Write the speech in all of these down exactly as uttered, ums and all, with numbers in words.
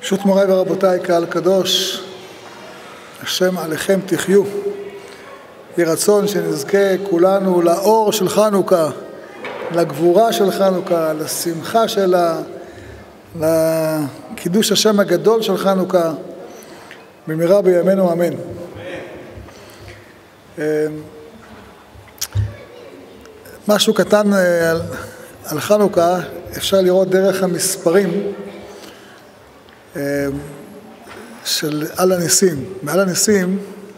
פשוט מוריי ורבותיי, קהל קדוש, השם עליכם תחיו. יהי רצון שנזכה כולנו לאור של חנוכה, לגבורה של חנוכה, לשמחה שלה, לקידוש השם הגדול של חנוכה, במהרה בימינו אמן. משהו קטן על, על חנוכה, אפשר לראות דרך המספרים של על הניסים. מעל הניסים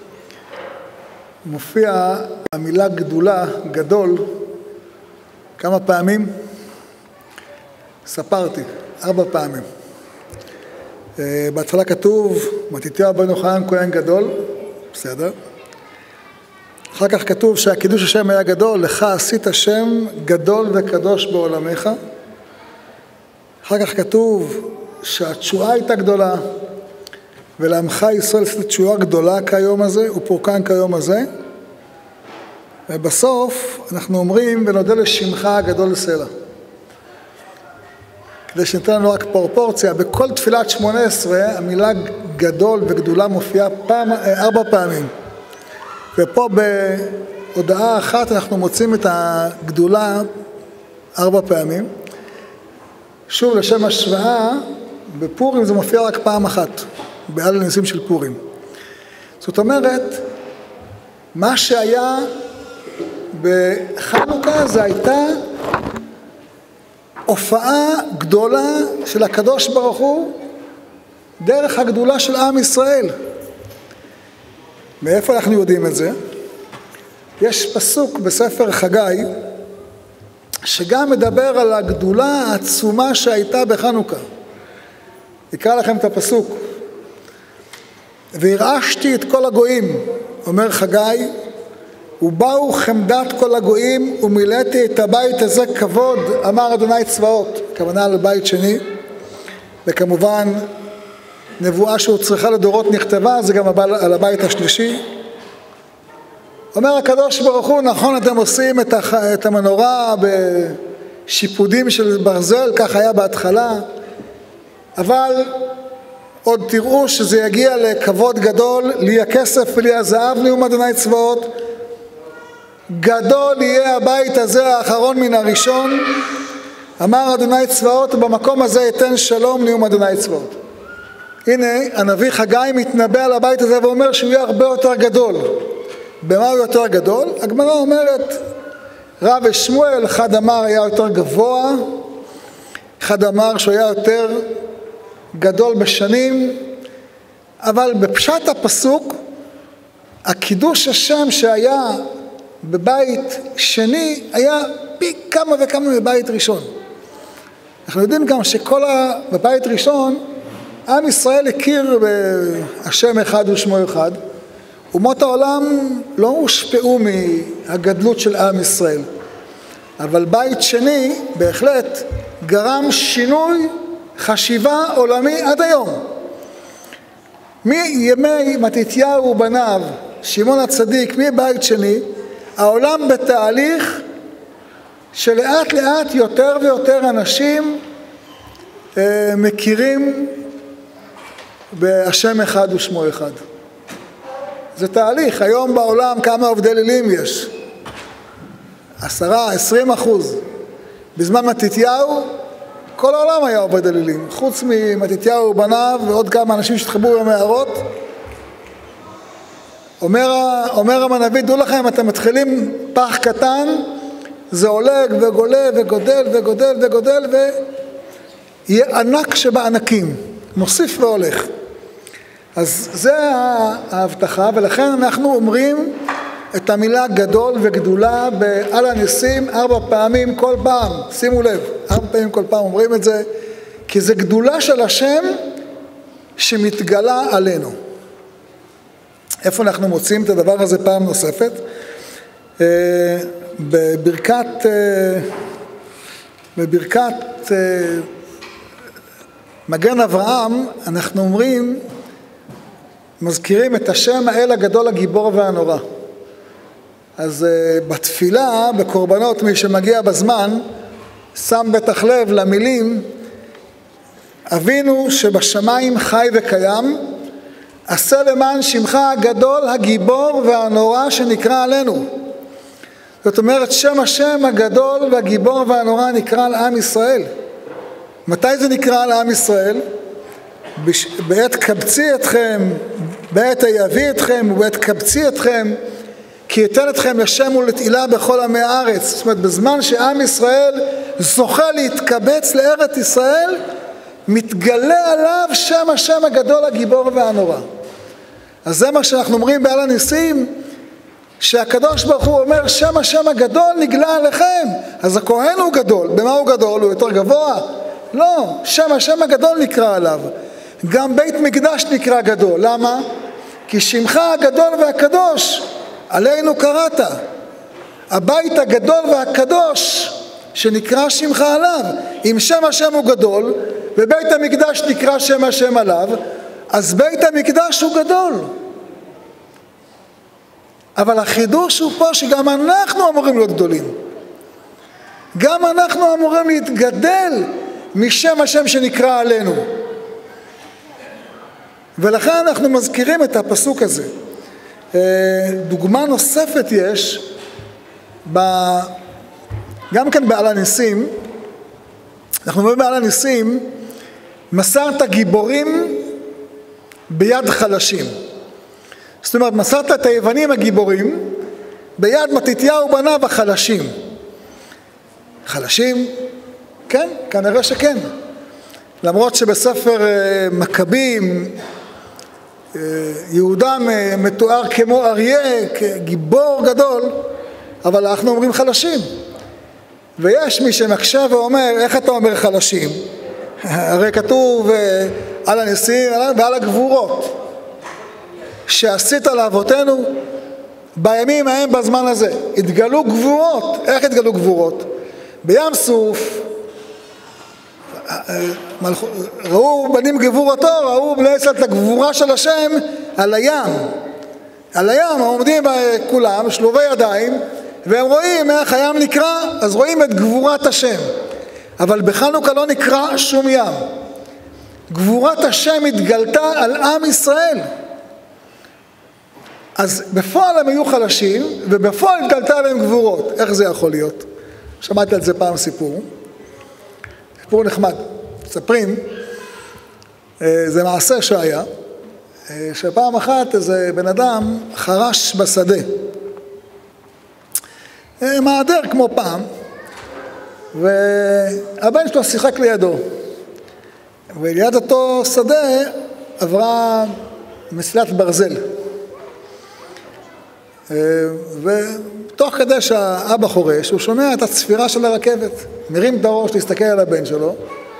מופיע המילה גדולה, גדול, כמה פעמים? ספרתי, ארבע פעמים. בהתחלה כתוב, מתתיהו בן יוחנן כהן גדול, בסדר. אחר כך כתוב שהקידוש השם היה גדול, לך עשית השם גדול וקדוש בעולמך. אחר כך כתוב שהתשועה הייתה גדולה, ולעמך ישראל עשית תשועה גדולה כיום הזה, ופורקן כיום הזה. ובסוף אנחנו אומרים, ונודה לשמך הגדול לסלע. כדי שניתן לנו רק פרופורציה, בכל תפילת שמונה עשרה המילה גדול וגדולה מופיעה פעם, ארבע פעמים. ופה בהודעה אחת אנחנו מוצאים את הגדולה ארבע פעמים. שוב, לשם השוואה, בפורים זה מופיע רק פעם אחת, בעל הניסים של פורים. זאת אומרת, מה שהיה בחנוכה זה הייתה הופעה גדולה של הקדוש ברוך הוא דרך הגדולה של עם ישראל. מאיפה אנחנו יודעים את זה? יש פסוק בספר חגי שגם מדבר על הגדולה העצומה שהייתה בחנוכה. אקרא לכם את הפסוק. והרעשתי את כל הגויים, אומר חגי, ובאו חמדת כל הגויים ומילאתי את הבית הזה כבוד, אמר אדוני צבאות. הכוונה לבית שני, וכמובן נבואה שהוצרכה לדורות נכתבה, זה גם על הבית השלישי. אומר הקדוש ברוך הוא, נכון אתם עושים את המנורה בשיפודים של ברזל, כך היה בהתחלה, אבל עוד תראו שזה יגיע לכבוד גדול, לי הכסף ולי הזהב, נאום אדוני צבאות. גדול יהיה הבית הזה האחרון מן הראשון, אמר אדוני צבאות, ובמקום הזה יתן שלום, נאום אדוני צבאות. הנה, הנביא חגי מתנבא על הבית הזה ואומר שהוא יהיה הרבה יותר גדול. במה הוא יותר גדול? הגמרא אומרת, רב ושמואל, אחד אמר היה יותר גבוה, אחד אמר שהוא היה יותר גדול בשנים, אבל בפשט הפסוק, הקידוש השם שהיה בבית שני היה פי כמה וכמה בבית ראשון. אנחנו יודעים גם שכל ה... בבית ראשון, עם ישראל הכיר בהשם אחד ושמו אחד, אומות העולם לא הושפעו מהגדלות של עם ישראל. אבל בית שני בהחלט גרם שינוי חשיבה עולמי עד היום. מימי מתתיהו ובניו, שמעון הצדיק, מבית שני, העולם בתהליך שלאט לאט יותר ויותר אנשים אה, מכירים בהשם אחד ושמו אחד. זה תהליך. היום בעולם כמה עובדי לילים יש? עשרה, עשרים אחוז. בזמן מתתיהו, כל העולם היה עובד אלילים. חוץ ממתתיהו ובניו ועוד כמה אנשים שהתחברו במערות. אומר, אומר המנביא, דעו לכם, אתם מתחילים פח קטן, זה הולג וגולה וגודל וגודל וגודל, ויהיה ענק שבענקים. מוסיף והולך. אז זה ההבטחה, ולכן אנחנו אומרים את המילה גדול וגדולה בעל הניסים ארבע פעמים כל פעם. שימו לב, ארבע פעמים כל פעם אומרים את זה, כי זה גדולה של השם שמתגלה עלינו. איפה אנחנו מוצאים את הדבר הזה פעם נוספת? בברכת, בברכת מגן אברהם אנחנו אומרים, מזכירים את השם האל הגדול הגיבור והנורא. אז בתפילה, בקורבנות, מי שמגיע בזמן, שם בטח לב למילים אבינו שבשמיים חי וקיים, עשה למען שמך הגדול, הגיבור והנורא שנקרא עלינו. זאת אומרת, שם השם הגדול והגיבור והנורא נקרא על עם ישראל. מתי זה נקרא על עם ישראל? בעת קבצי אתכם, בעת היביא אתכם ובעת קבצי אתכם, כי ייתן אתכם לשם ולתהילה בכל עמי הארץ. זאת אומרת, בזמן שעם ישראל זוכה להתקבץ לארץ ישראל, מתגלה עליו שם השם הגדול, הגיבור והנורא. אז זה מה שאנחנו אומרים בעל הניסים, שהקדוש ברוך הוא אומר, שם השם הגדול נגלה עליכם. אז הכהן הוא גדול. במה הוא גדול? הוא יותר גבוה? לא, שם השם הגדול נקרא עליו. גם בית מקדש נקרא גדול. למה? כי שמך הגדול והקדוש עלינו קראת. הבית הגדול והקדוש שנקרא שמך עליו. אם שם השם הוא גדול ובית המקדש נקרא שם השם עליו, אז בית המקדש הוא גדול. אבל החידוש הוא פה שגם אנחנו אמורים להיות גדולים. גם אנחנו אמורים להתגדל משם השם שנקרא עלינו. ולכן אנחנו מזכירים את הפסוק הזה. דוגמה נוספת יש, גם כן בעל הניסים, אנחנו אומרים בעל הניסים, מסרת גיבורים ביד חלשים. זאת אומרת, מסרת את היוונים הגיבורים ביד מתתיהו בניו החלשים. חלשים? כן, כנראה שכן. למרות שבספר מכבים יהודה מתואר כמו אריה, כגיבור גדול, אבל אנחנו אומרים חלשים. ויש מי שמקשה ואומר, איך אתה אומר חלשים? הרי כתוב על הניסים ועל הגבורות שעשית לאבותינו בימים ההם בזמן הזה. התגלו גבורות. איך התגלו גבורות? בים סוף ראו בנים גבורתו, ראו בעצם את הגבורה של השם על הים. על הים עומדים כולם שלובי ידיים והם רואים איך הים נקרא, אז רואים את גבורת השם. אבל בחנוכה לא נקרא שום ים. גבורת השם התגלתה על עם ישראל. אז בפועל הם היו חלשים, ובפועל התגלתה עליהם גבורות. איך זה יכול להיות? שמעתי על זה פעם סיפור. סיפור נחמד. מספרים, זה מעשה שהיה, שפעם אחת איזה בן אדם חרש בשדה. מעדר כמו פעם, והבן שלו שיחק לידו. וליד אותו שדה עברה מסילת ברזל. ותוך כדי שהאבא חורש, הוא שומע את הצפירה של הרכבת. מרים את הראש להסתכל על הבן שלו,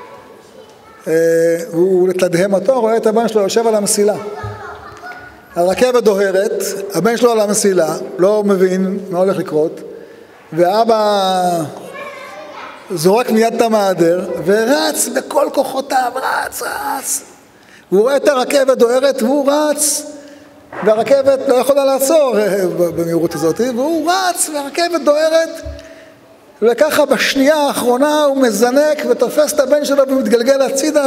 והוא לתדהם אותו, רואה את הבן שלו יושב על המסילה. הרכבת דוהרת, הבן שלו על המסילה, לא מבין מה הולך לקרות, ואבא זורק מיד את המעדר, ורץ בכל כוחותיו, רץ, רץ. הוא רואה את הרכבת דוהרת, והוא רץ, והרכבת לא יכולה לעצור במהירות הזאת, והוא רץ, והרכבת דוהרת, וככה בשנייה האחרונה הוא מזנק ותופס את הבן שלו ומתגלגל הצידה,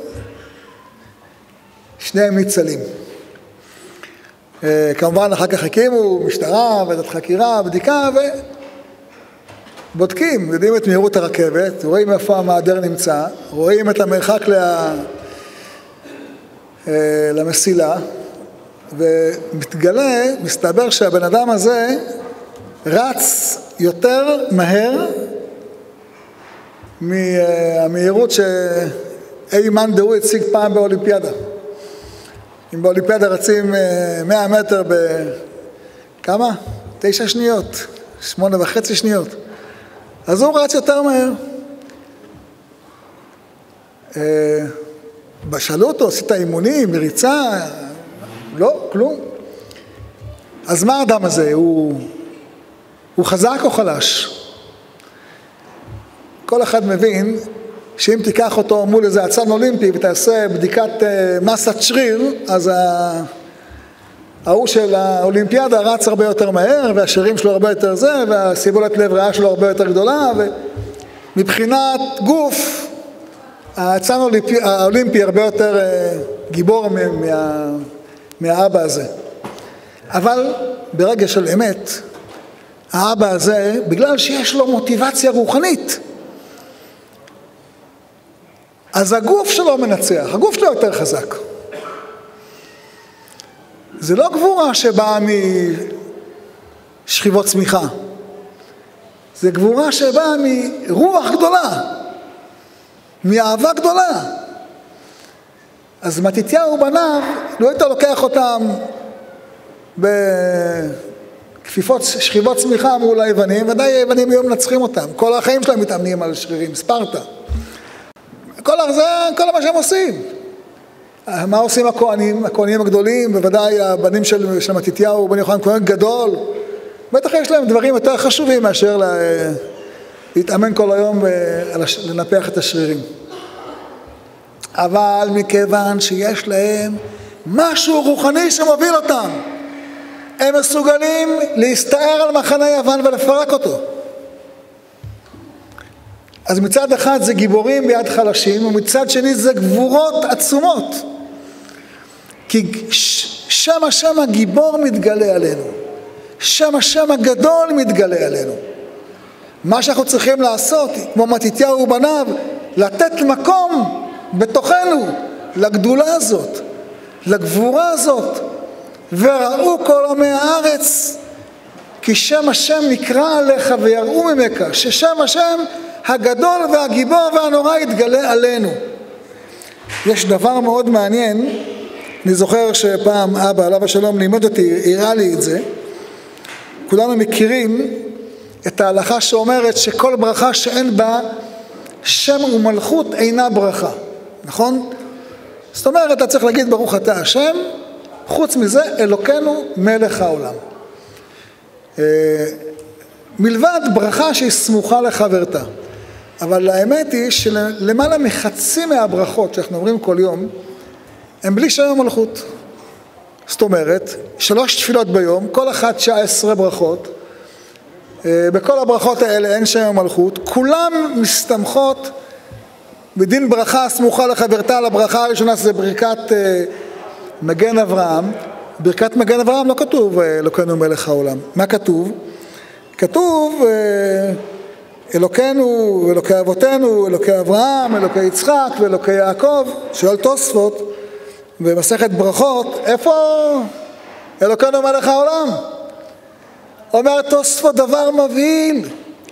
ושניהם ניצלים. כמובן אחר כך הקימו משטרה ועדת חקירה, בדיקה, ובודקים, יודעים את מהירות הרכבת, רואים איפה המעדר נמצא, רואים את המרחק לה... למסילה, ומתגלה, מסתבר שהבן אדם הזה רץ יותר מהר מהמהירות שאי מאן דהוא הציג פעם באולימפיאדה. אם באולימפיאדה רצים מאה מטר בכמה? תשע שניות, שמונה וחצי שניות. אז הוא רץ יותר מהר. בשאלו אותו, עשית אימונים, מריצה? לא, כלום. אז מה האדם הזה? הוא, הוא חזק או חלש? כל אחד מבין שאם תיקח אותו מול איזה אצן אולימפי ותעשה בדיקת מסת שריר, אז ההוא של האולימפיאדה רץ הרבה יותר מהר, והשרירים שלו הרבה יותר זה, והסיבולת לב ריאה שלו הרבה יותר גדולה, ומבחינת גוף, הצאן האולימפי הרבה יותר גיבור מה, מהאבא הזה. אבל ברגע של אמת, האבא הזה, בגלל שיש לו מוטיבציה רוחנית, אז הגוף שלו מנצח, הגוף שלו יותר חזק. זה לא גבורה שבאה משכיבות צמיחה. זה גבורה שבאה מרוח גדולה, מאהבה גדולה. אז מתתיהו ובניו, לא היית לוקח אותם בכפיפות שכיבות צמיחה מול היוונים, ודאי היוונים היום מנצחים אותם. כל החיים שלהם מתאמנים על שרירים, ספרטה. כל זה, כל מה שהם עושים. מה עושים הכהנים? הכהנים הגדולים, בוודאי הבנים של, של מתתיהו, בני יוחנן כהן גדול. בטח יש להם דברים יותר חשובים מאשר לה, להתאמן כל היום לנפח את השרירים. אבל מכיוון שיש להם משהו רוחני שמוביל אותם, הם מסוגלים להסתער על מחנה יוון ולפרק אותו. אז מצד אחד זה גיבורים ביד חלשים, ומצד שני זה גבורות עצומות. כי שם השם הגיבור מתגלה עלינו. שם השם הגדול מתגלה עלינו. מה שאנחנו צריכים לעשות, כמו מתתיהו ובניו, לתת מקום בתוכנו לגדולה הזאת, לגבורה הזאת. וראו כל עמי הארץ, כי שם השם נקרא עליך ויראו ממך, ששם השם הגדול והגיבור והנורא יתגלה עלינו. יש דבר מאוד מעניין, אני זוכר שפעם אבא, עליו השלום, לימד אותי, הראה לי את זה. כולנו מכירים את ההלכה שאומרת שכל ברכה שאין בה שם ומלכות אינה ברכה, נכון? זאת אומרת, אתה צריך להגיד ברוך אתה השם, חוץ מזה אלוקנו מלך העולם. מלבד ברכה שהיא סמוכה לחברתה. אבל האמת היא שלמעלה מחצי מהברכות שאנחנו אומרים כל יום, הם בלי שם ומלכות. זאת אומרת, שלוש תפילות ביום, כל אחת תשע עשרה ברכות, בכל הברכות האלה אין שם ומלכות, כולם מסתמכות בדין ברכה סמוכה לחברתה. לברכה הראשונה זה ברכת מגן אברהם. ברכת מגן אברהם לא כתוב אלוקנו מלך העולם. מה כתוב? כתוב אלוקנו, אלוקי אבותינו, אלוקי אברהם, אלוקי יצחק ואלוקי יעקב. שואל תוספות במסכת ברכות, איפה אלוקנו מלך העולם? אומר תוספות דבר מבהיל.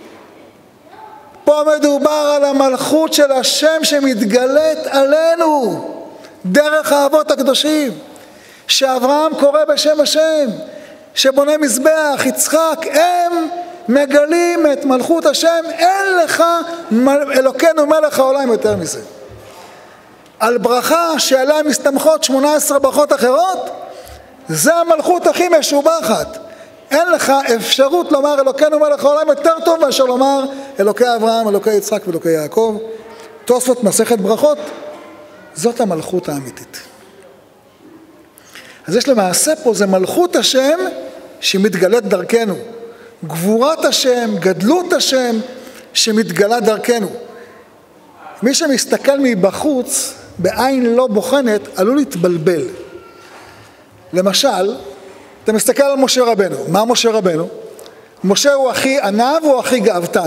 פה מדובר על המלכות של השם שמתגלית עלינו דרך האבות הקדושים, שאברהם קורא בשם השם, שבונה מזבח, יצחק, הם מגלים את מלכות השם. אין לך אלוקנו מלך העולם יותר מזה. על ברכה שעליה מסתמכות שמונה עשרה ברכות אחרות, זה המלכות הכי משובחת. אין לך אפשרות לומר אלוקנו מלך העולם יותר טוב מאשר לומר אלוקי אברהם, אלוקי יצחק ואלוקי יעקב. תוספות מסכת ברכות, זאת המלכות האמיתית. אז יש למעשה פה, זה מלכות השם שמתגלית דרכנו. גבורת השם, גדלות השם שמתגלה דרכנו. מי שמסתכל מבחוץ בעין לא בוחנת עלול להתבלבל. למשל, אתה מסתכל על משה רבנו. מה משה רבנו? משה הוא הכי ענב, הוא הכי גאוותן.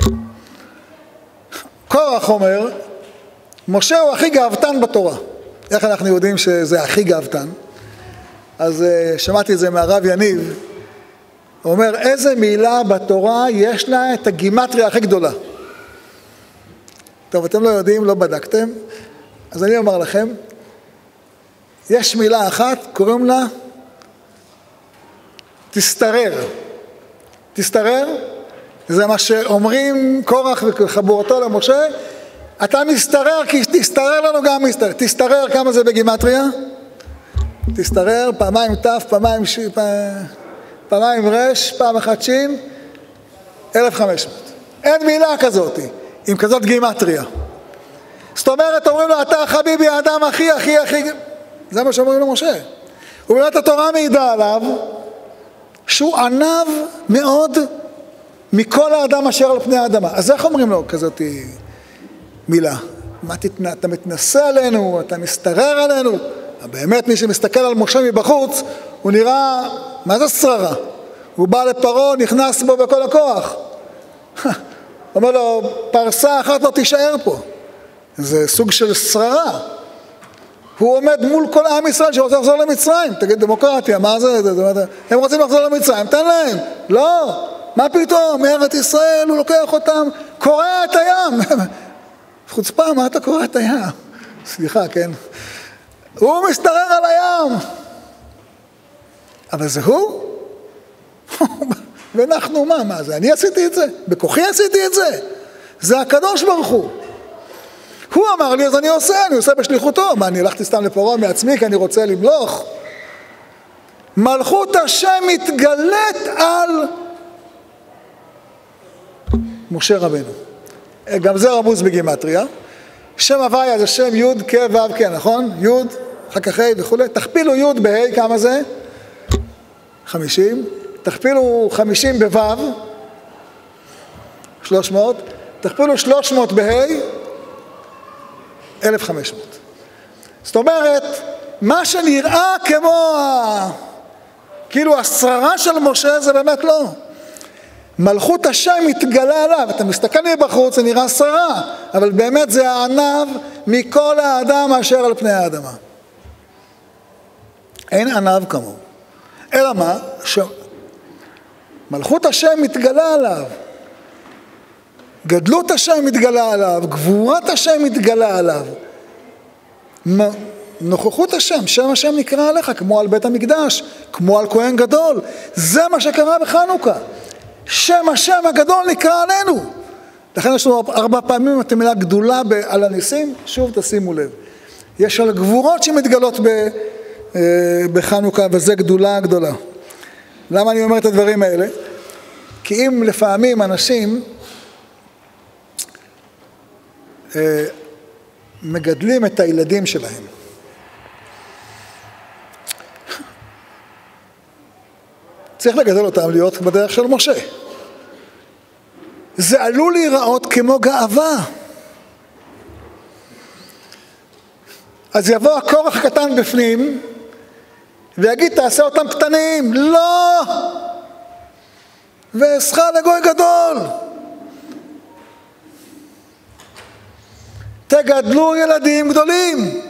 קורח אומר, משה הוא הכי גאוותן בתורה. איך אנחנו יודעים שזה הכי גאוותן? אז שמעתי את זה מהרב יניב. הוא אומר, איזה מילה בתורה יש לה את הגימטריה הכי גדולה? טוב, אתם לא יודעים, לא בדקתם, אז אני אומר לכם, יש מילה אחת, קוראים לה תסתרר. תסתרר, זה מה שאומרים קורח וחבורתו למשה, אתה מסתרר, כי תסתרר לנו גם מסתרר. תסתרר, כמה זה בגימטריה? תסתרר, פעמיים תף, פעמיים ש... פעמיים רש, פעם אחת שין, אלף וחמש מאות. אין מילה כזאת, עם כזאת גימטריה. זאת אומרת, אומרים לו, אתה חביבי, האדם הכי, הכי, הכי... זה מה שאומרים למשה. ובאמת התורה מעידה עליו, שהוא ענב מאוד מכל האדם אשר על פני האדמה. אז איך אומרים לו כזאת מילה? מה תתנ... אתה מתנסה עלינו, אתה מסתרר עלינו. באמת מי שמסתכל על משה מבחוץ, הוא נראה, מה זה שררה? הוא בא לפרעה, נכנס בו בכל הכוח. אומר לו, פרסה אחת לא תישאר פה. זה סוג של שררה. הוא עומד מול כל עם ישראל שרוצה לחזור למצרים. תגיד, דמוקרטיה, מה זה? הם רוצים לחזור למצרים, תן להם. לא, מה פתאום? ארץ ישראל, הוא לוקח אותם, קורע את הים. חוצפה, מה אתה קורע את הים? סליחה, כן? הוא מסתרר על הים. אבל זה הוא? ואנחנו מה, מה זה? אני עשיתי את זה? בכוחי עשיתי את זה? זה הקדוש ברוך הוא. הוא אמר לי, אז אני עושה, אני עושה בשליחותו. מה, אני הלכתי סתם לפרעה מעצמי כי אני רוצה למלוך? מלכות השם מתגלית על משה רבנו. גם זה רמוז בגימטריה. שם הוויה זה שם י' כ' ו' כ', נכון? י', אחר כך ה' וכו'. תכפילו י' בה', כמה זה? חמישים. תכפילו חמישים בו', שלוש מאות. תכפילו שלוש מאות בה', אלף וחמש מאות. זאת אומרת, מה שנראה כמו ה... כאילו השררה של משה זה באמת לא. מלכות השם מתגלה עליו. אתה מסתכל לי בחוץ, זה נראה שררה, אבל באמת זה הענב מכל האדם אשר על פני האדמה. אין ענב כמוהו. אלא מה? ש... מלכות השם מתגלה עליו. גדלות השם מתגלה עליו, גבורת השם מתגלה עליו. נוכחות השם, שם השם נקרא עליך, כמו על בית המקדש, כמו על כהן גדול. זה מה שקרה בחנוכה. שם השם הגדול נקרא עלינו. לכן יש לנו ארבע פעמים את המילה גדולה על הניסים, שוב תשימו לב. יש על גבורות שמתגלות בחנוכה, וזה גדולה גדולה. למה אני אומר את הדברים האלה? כי אם לפעמים אנשים אה, מגדלים את הילדים שלהם, צריך לגדל אותם להיות בדרך של משה. זה עלול להיראות כמו גאווה. אז יבוא הכורח הקטן בפנים, ויגיד, תעשה אותם קטנים. לא! ואסך לגוי גדול. תגדלו ילדים גדולים.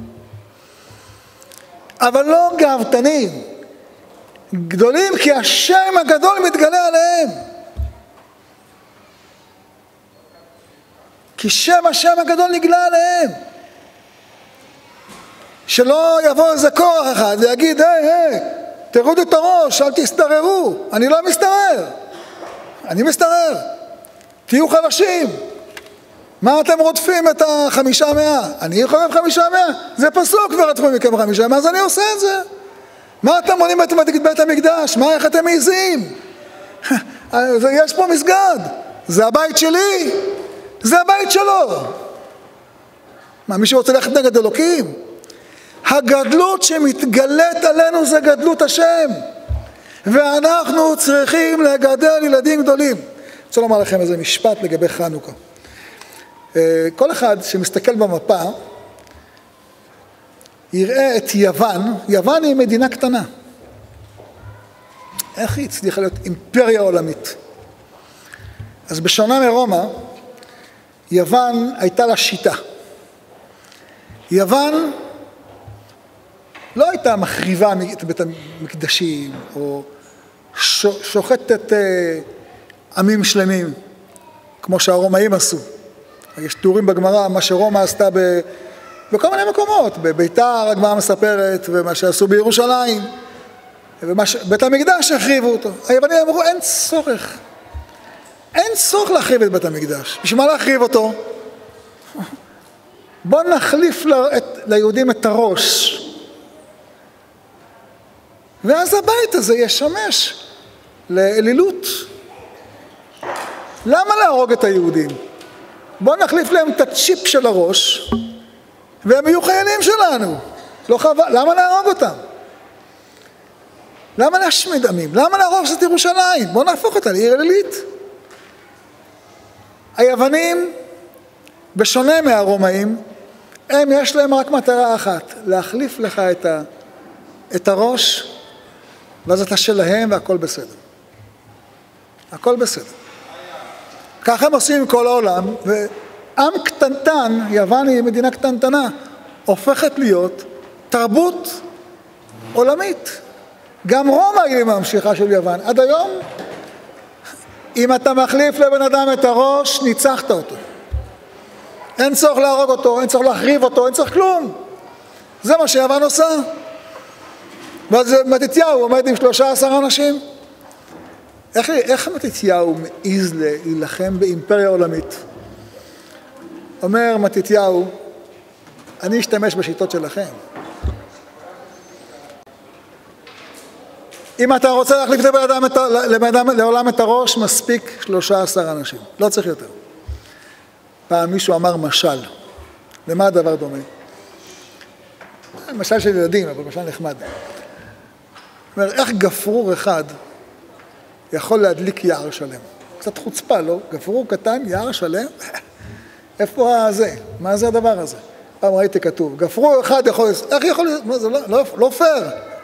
אבל לא גאוותנים. גדולים כי השם הגדול מתגלה עליהם. כי שם השם הגדול נגלה עליהם. שלא יבוא איזה כוח אחד ויגיד, היי, היי, תראו את הראש, אל תסתררו. אני לא מסתרר. אני מסתרר. תהיו חלשים. מה אתם רודפים את החמישה מאה? אני חורב חמישה מאה? זה פסוק ורדפו מכם חמישה מאה, אז אני עושה את זה. מה אתם מונים את בית המקדש? מה, איך אתם מעיזים? יש פה מסגד. זה הבית שלי. זה הבית שלו. מה, מישהו רוצה ללכת נגד אלוקים? הגדלות שמתגלית עלינו זה גדלות השם. ואנחנו צריכים לגדל ילדים גדולים. אני רוצה לומר לכם איזה משפט לגבי חנוכה. כל אחד שמסתכל במפה, יראה את יוון. יוון היא מדינה קטנה. איך היא הצליחה להיות אימפריה עולמית? אז בשונה מרומא, יוון הייתה לה שיטה. יוון לא הייתה מחריבה את בית המקדשים, או שוחטת עמים שלמים, כמו שהרומאים עשו. יש תיאורים בגמרא, מה שרומא עשתה ב... בכל מיני מקומות, בביתר הגמרא מספרת, ומה שעשו בירושלים, ובית המקדש החריבו אותו. היוונים אמרו, אין צורך. אין צורך להחריב את בית המקדש. בשביל מה להחריב אותו? בוא נחליף ליהודים את הראש. ואז הבית הזה ישמש לאלילות. למה להרוג את היהודים? בוא נחליף להם את הצ'יפ של הראש, והם יהיו חיילים שלנו. לא חבל, למה להרוג אותם? למה להשמיד עמים? למה להרוג את ירושלים? בוא נהפוך אותה לעיר אלילית. היוונים בשונה מהרומאים, הם יש להם רק מטרה אחת, להחליף לך את, ה, את הראש, ואז אתה שלהם והכל בסדר. הכל בסדר. ככה הם עושים עם כל העולם, ועם קטנטן, יוון היא מדינה קטנטנה, הופכת להיות תרבות עולמית. גם רומא היא ממשיכה של יוון. עד היום, אם אתה מחליף לבן אדם את הראש, ניצחת אותו. אין צורך להרוג אותו, אין צורך להחריב אותו, אין צורך כלום. זה מה שיוון עושה. ואז מתתיהו עומד עם שלושה עשר אנשים. איך, איך מתתיהו מעז להילחם באימפריה עולמית? אומר מתתיהו, אני אשתמש בשיטות שלכם. אם אתה רוצה להחליף לבן אדם, לבן אדם, לעולם את הראש, מספיק שלושה עשר אנשים. לא צריך יותר. פעם מישהו אמר משל. למה הדבר דומה? משל של ילדים, אבל משל נחמד. אומר, איך גפרור אחד יכול להדליק יער שלם? קצת חוצפה, לא? גפרור קטן, יער שלם? איפה זה? מה זה הדבר הזה? פעם ראיתי כתוב, גפרור אחד יכול... איך יכול... מה זה? לא, לא, לא פייר.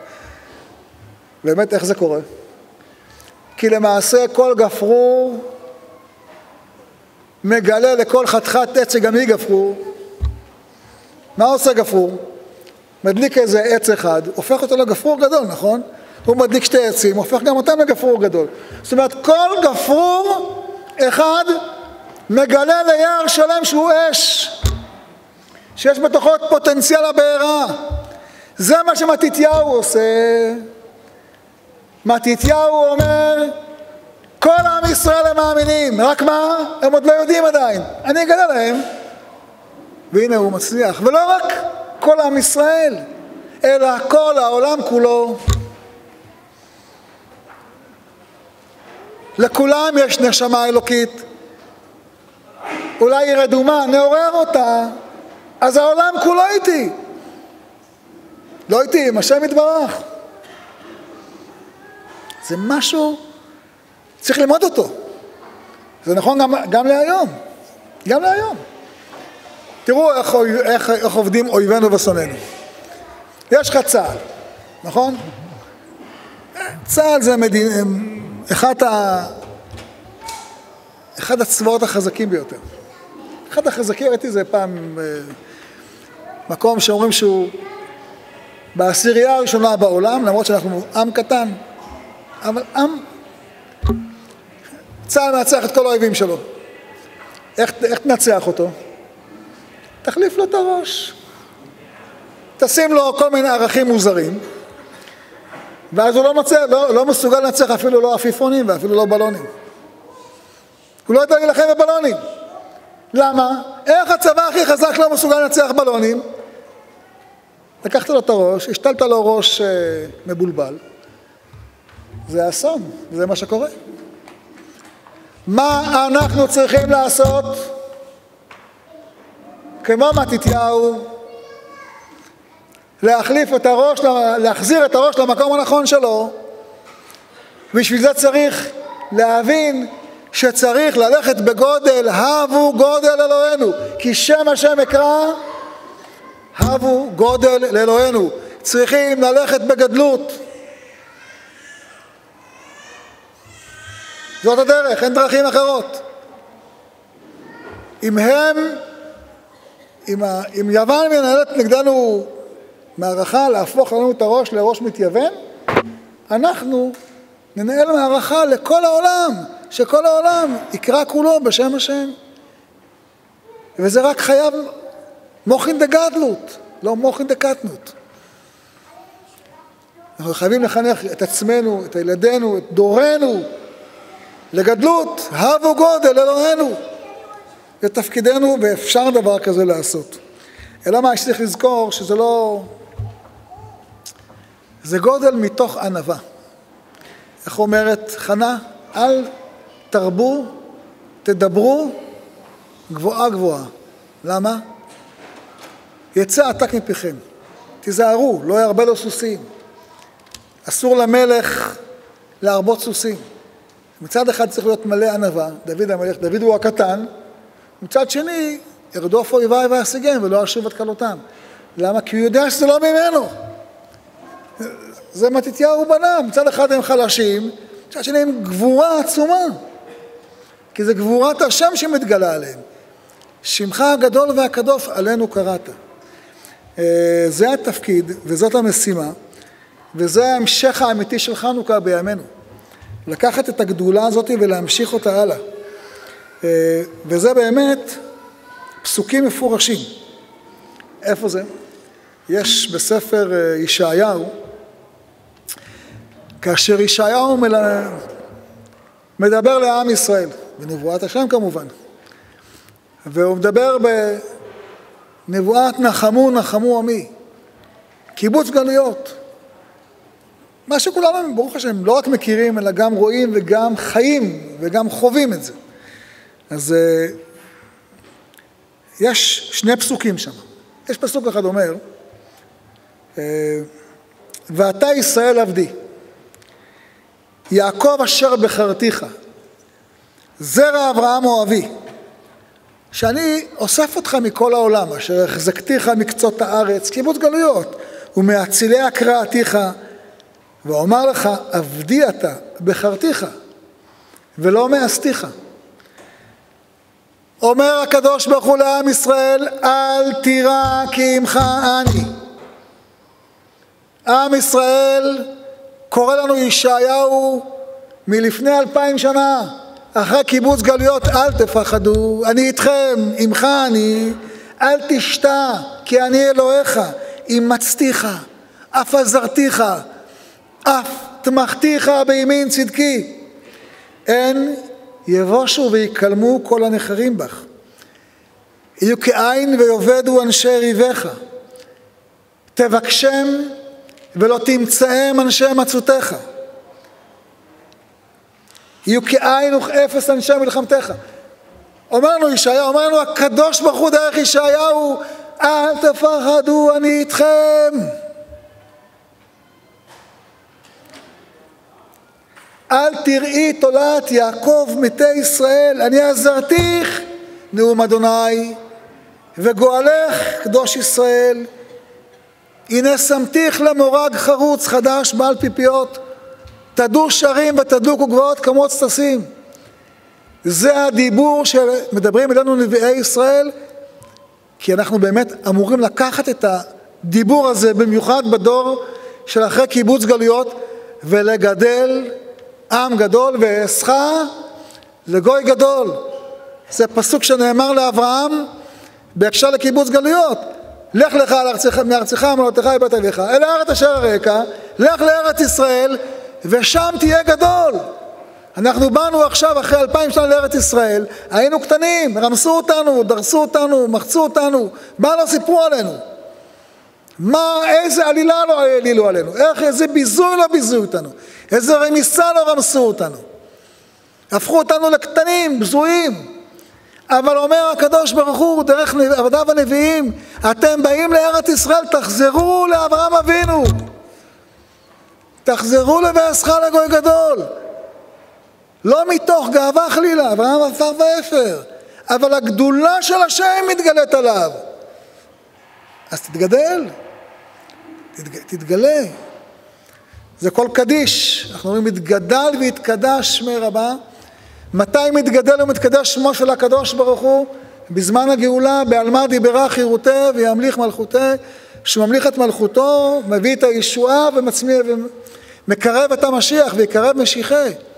באמת, איך זה קורה? כי למעשה כל גפרור מגלה לכל חתיכת עץ שגם היא גפרור. מה עושה גפרור? מדליק איזה עץ אחד, הופך אותו לגפרור גדול, נכון? הוא מדליק שתי עצים, הופך גם אותם לגפרור גדול. זאת אומרת, כל גפרור אחד מגלה ליער שלם שהוא אש, שיש בתוכו את פוטנציאל הבעירה. זה מה שמתתיהו עושה. מתתיהו אומר, כל עם ישראל הם מאמינים, רק מה? הם עוד לא יודעים עדיין. אני אגלה להם. והנה הוא מצליח. ולא רק כל עם ישראל, אלא כל העולם כולו. לכולם יש נשמה אלוקית. אולי היא רדומה, נעורר אותה, אז העולם כולו איתי. לא איתי, עם השם יתברך. זה משהו, צריך ללמוד אותו. זה נכון גם, גם להיום. גם להיום. תראו איך, איך, איך עובדים אויבינו ושונאינו. יש לך צה"ל, נכון? צה"ל זה מדין, אחד, ה, אחד הצבאות החזקים ביותר. אחד החזקים, ראיתי זה פעם מקום שאומרים שהוא בעשירייה הראשונה בעולם, למרות שאנחנו עם קטן, אבל עם, צה"ל מנצח את כל האויבים שלו. איך, איך תנצח אותו? תחליף לו את הראש. תשים לו כל מיני ערכים מוזרים, ואז הוא לא, מצא, לא, לא מסוגל לנצח אפילו לא עפיפונים ואפילו לא בלונים. הוא לא יודע להילחם בבלונים. למה? איך הצבא הכי חזק לא מסוגל לנצח בלונים? לקחת לו את הראש, השתלת לו ראש אה, מבולבל. זה אסון, זה מה שקורה. מה אנחנו צריכים לעשות? כמו מתתיהו, להחליף את הראש, להחזיר את הראש למקום הנכון שלו. בשביל זה צריך להבין שצריך ללכת בגודל, הבו גודל אלוהינו, כי שם השם אקרא, הבו גודל לאלוהינו. צריכים ללכת בגדלות. זאת הדרך, אין דרכים אחרות. אם הם, אם, ה, אם יוון מנהלת נגדנו מערכה להפוך לנו את הראש לראש מתייוון, אנחנו ננהל מערכה לכל העולם, שכל העולם יקרא כולו בשם השם. וזה רק חייב מוחין דגדלות, לא מוחין דקטנות. אנחנו חייבים לחנך את עצמנו, את ילדינו, את דורנו, לגדלות, הבו גודל אלוהינו. זה תפקידנו ואפשר דבר כזה לעשות. אלא מה, שצריך לזכור שזה לא... זה גודל מתוך ענווה. איך אומרת חנה? אל תרבו, תדברו גבוהה גבוהה. למה? יצא עתק מפיכם. תיזהרו, לא ירבה לו סוסים. אסור למלך להרבות סוסים. מצד אחד צריך להיות מלא ענווה, דוד המלך, דוד הוא הקטן, מצד שני ארדוף אויביי ואשיגם ולא אשוב את כלותם. למה? כי הוא יודע שזה לא ממנו. זה מתתיהו בניו, מצד אחד הם חלשים, מצד שני הם גבורה עצומה. כי זה גבורת השם שמתגלה עליהם. שמך הגדול והקדוש עלינו קראת. זה התפקיד וזאת המשימה, וזה ההמשך האמיתי של חנוכה בימינו. לקחת את הגדולה הזאת ולהמשיך אותה הלאה. וזה באמת פסוקים מפורשים. איפה זה? יש בספר ישעיהו, כאשר ישעיהו מדבר לעם ישראל, בנבואת השם כמובן, והוא מדבר בנבואת נחמו נחמו עמי, קיבוץ גלויות. מה שכולנו, ברוך השם, לא רק מכירים, אלא גם רואים וגם חיים וגם חווים את זה. אז יש שני פסוקים שם. יש פסוק אחד אומר, ואתה ישראל עבדי, יעקב אשר בחרתיך, זרע אברהם אוהבי, שאני אוסף אותך מכל העולם, אשר החזקתיך מקצות הארץ, קיבוץ גלויות, ומהצילי הקראתיך, ואומר לך, עבדי אתה בחרתיך, ולא מאסתיך. אומר הקדוש ברוך הוא לעם ישראל, אל תירא כי עמך אני. עם ישראל, קורא לנו ישעיהו מלפני אלפיים שנה, אחרי קיבוץ גלויות, אל תפחדו, אני איתכם, עמך אני, אל תשתא, כי אני אלוהיך, אימצתיך, אף עזרתיך, אף תמכתיך בימין צדקי. אין יבושו ויקלמו כל הנחרים בך. יהיו כעין ויובדו אנשי ריבך. תבקשם ולא תמצאם אנשי מצותך. יהיו כעין וכאפס אנשי מלחמתך. אומר לנו ישעיהו, אומר לנו הקדוש ברוך הוא דרך ישעיהו, אל תפחדו, אני איתכם. אל תראי תולעת יעקב מתי ישראל, אני עזרתיך, נאום אדוני, וגואלך קדוש ישראל, הנה שמתיך למורג חרוץ חדש בעל פיפיות, תדעו שרים ותדלוקו גבעות כמות סתסים. זה הדיבור שמדברים אלינו נביאי ישראל, כי אנחנו באמת אמורים לקחת את הדיבור הזה, במיוחד בדור של אחרי קיבוץ גלויות, ולגדל עם גדול ואעשך לגוי גדול. זה פסוק שנאמר לאברהם בהקשר לקיבוץ גלויות. לך לך מארצך וממולדתך מבית אביך אל הארץ אשר אראך, לך לארץ ישראל ושם תהיה גדול. אנחנו באנו עכשיו אחרי אלפיים שנה לארץ ישראל, היינו קטנים, רמסו אותנו, דרסו אותנו, מחצו אותנו, מה לא סיפרו עלינו? מה, איזה עלילה לא העלילו עלינו? איך, איזה ביזוי לא ביזוי אותנו? איזה רמיסה לא רמסו אותנו? הפכו אותנו לקטנים, בזויים. אבל אומר הקדוש ברוך הוא דרך עבדיו הנביאים, אתם באים לארץ ישראל, תחזרו לאברהם אבינו, תחזרו לבעשך לגוי גדול, לא מתוך גאווה חלילה, אברהם עפר ואפר, אבל הגדולה של השם מתגלית עליו. אז תתגדל, תתג... תתגלה. זה כל קדיש, אנחנו אומרים מתגדל והתקדש שמי רבה. מתי מתגדל ומתקדש שמו של הקדוש ברוך הוא? בזמן הגאולה, בעלמא דיברה חירותי וימליך מלכותי, שממליך את מלכותו, מביא את הישועה ומצמיע ומקרב את המשיח ויקרב משיחי.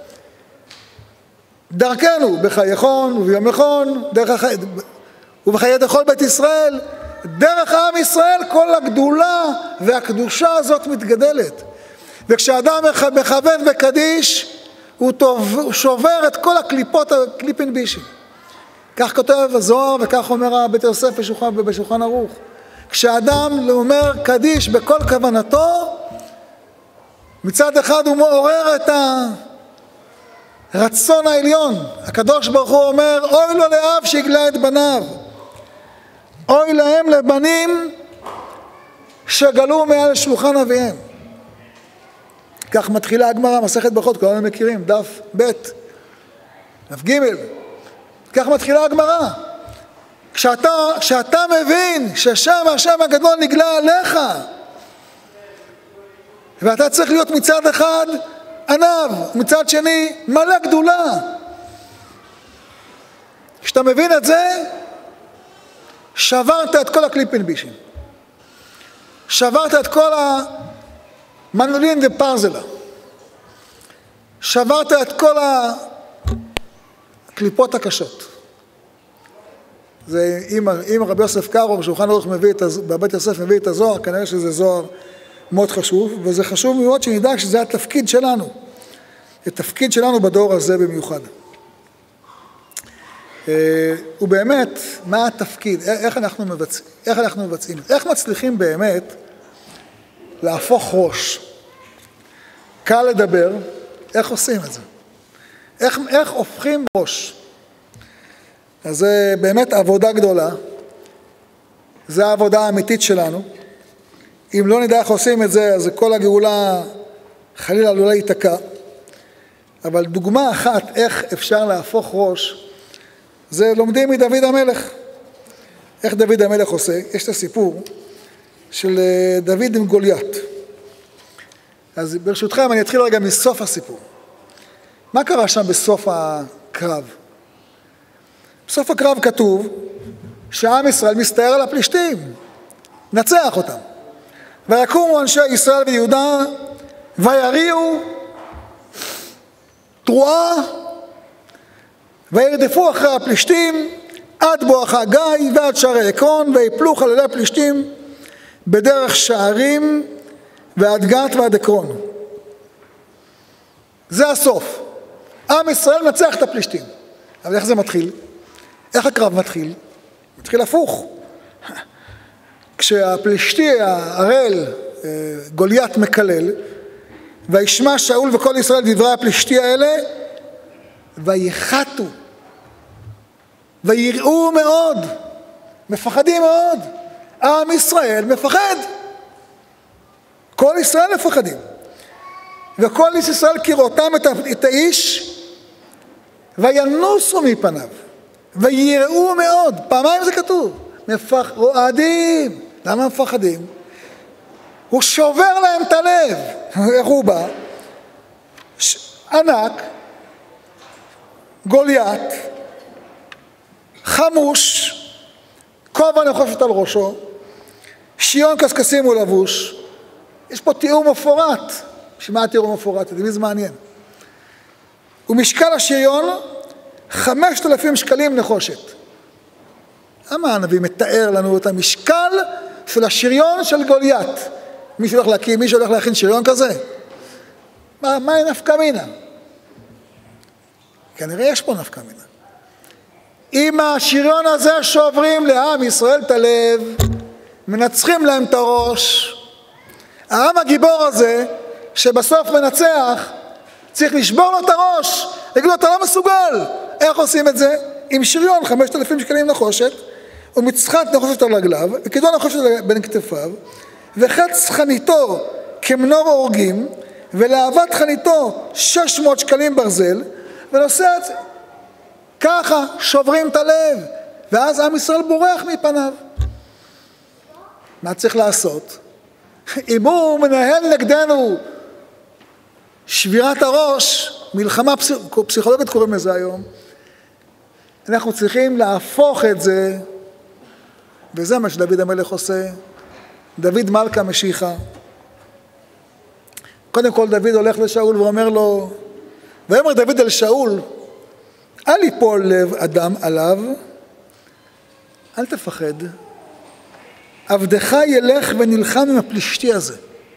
דרכנו, בחייכון וביום נכון, דרך החי... ובחיי דכל בית ישראל, דרך העם ישראל כל הגדולה והקדושה הזאת מתגדלת. וכשאדם מכוון בקדיש, הוא, טוב, הוא שובר את כל הקליפות, הקליפין בישים. כך כותב הזוהר וכך אומר בית יוסף בשולחן, בשולחן ערוך. כשאדם אומר קדיש בכל כוונתו, מצד אחד הוא מעורר את הרצון העליון. הקדוש ברוך הוא אומר, אוי לו לאב שיגלה את בניו. אוי להם לבנים שגלו מעל שולחן אביהם. כך מתחילה הגמרא, מסכת ברכות, כולנו מכירים, דף ב', דף ג', כך מתחילה הגמרא. כשאתה, כשאתה מבין ששם השם הגדול נגלה עליך, ואתה צריך להיות מצד אחד ענב, מצד שני מלא גדולה. כשאתה מבין את זה, שברת את כל הקליפין בישים. שברת את כל המנעולין ופרזלה. שברת את כל הקליפות הקשות. זה, אם, אם רבי יוסף קארו בשולחן ערוך מביא את, בבית יוסף מביא את הזוהר, כנראה שזה זוהר מאוד חשוב, וזה חשוב מאוד שנדע שזה התפקיד שלנו. זה תפקיד שלנו בדור הזה במיוחד. ובאמת, מה התפקיד? איך אנחנו מבצעים? איך אנחנו מבצעים? איך מצליחים באמת להפוך ראש? קל לדבר, איך עושים את זה? איך, איך הופכים ראש? אז זה באמת עבודה גדולה. זה העבודה האמיתית שלנו. אם לא נדע איך עושים את זה, אז כל הגאולה חלילה עלולה להיתקע. אבל דוגמה אחת איך אפשר להפוך ראש, זה לומדים מדוד המלך. איך דוד המלך עושה? יש את הסיפור של דוד עם גוליית. אז ברשותכם אני אתחיל רגע מסוף הסיפור. מה קרה שם בסוף הקרב? בסוף הקרב כתוב שעם ישראל מסתער על הפלישתים, נצח אותם. ויקומו אנשי ישראל ויהודה ויריעו תרועה וירדפו אחרי הפלישתים עד בואכה גיא ועד שערי עקרון, ויפלו חללי פלישתים בדרך שערים ועד גת ועד עקרון. זה הסוף. עם ישראל נצח את הפלישתים. אבל איך זה מתחיל? איך הקרב מתחיל? מתחיל הפוך. כשהפלישתי, הערל, גוליית מקלל, וישמע שאול וכל ישראל דברי הפלישתי האלה, ויחתו, ויראו מאוד, מפחדים מאוד. עם ישראל מפחד. כל ישראל מפחדים. וכל איש ישראל כראותם את האיש, וינוסו מפניו, ויראו מאוד. פעמיים זה כתוב. מפח... רועדים. למה מפחדים? הוא שובר להם את הלב. איך הוא בא? ש... ענק, גוליית, חמוש, כובע נחושת על ראשו, שיון קשקשים הוא לבוש. יש פה תיאור מפורט. שמה התיאור מפורט? זה מי זה מעניין. ומשקל השריון, חמשת אלפים שקלים נחושת. למה הנביא מתאר לנו את המשקל של השריון של גוליית? מישהו הולך להקים, מישהו הולך להכין שריון כזה? מה, מה היא נפקא מינה? כנראה יש פה נפקא מינה. אם השריון הזה שוברים לעם ישראל את הלב, מנצחים להם את הראש, העם הגיבור הזה, שבסוף מנצח, צריך לשבור לו את הראש, להגיד לו, אתה לא מסוגל. איך עושים את זה? עם שריון, חמשת אלפים שקלים נחושת, ומצחת נחושת על רגליו, וכדון נחושת בין כתפיו, וחץ חניתו כמנור הורגים, ולאהבת חניתו שש מאות שקלים ברזל, ונושא את זה. ככה שוברים את הלב, ואז עם ישראל בורח מפניו. מה צריך לעשות? אם הוא מנהל נגדנו שבירת הראש, מלחמה פסיכולוגית קוראים לזה היום, אנחנו צריכים להפוך את זה, וזה מה שדוד המלך עושה. דוד מלכה משיחה. קודם כל דוד הולך לשאול ואומר לו, ואומר דוד אל שאול, אל יפול לב אדם עליו, אל תפחד, עבדך ילך ונלחם עם הפלישתי הזה.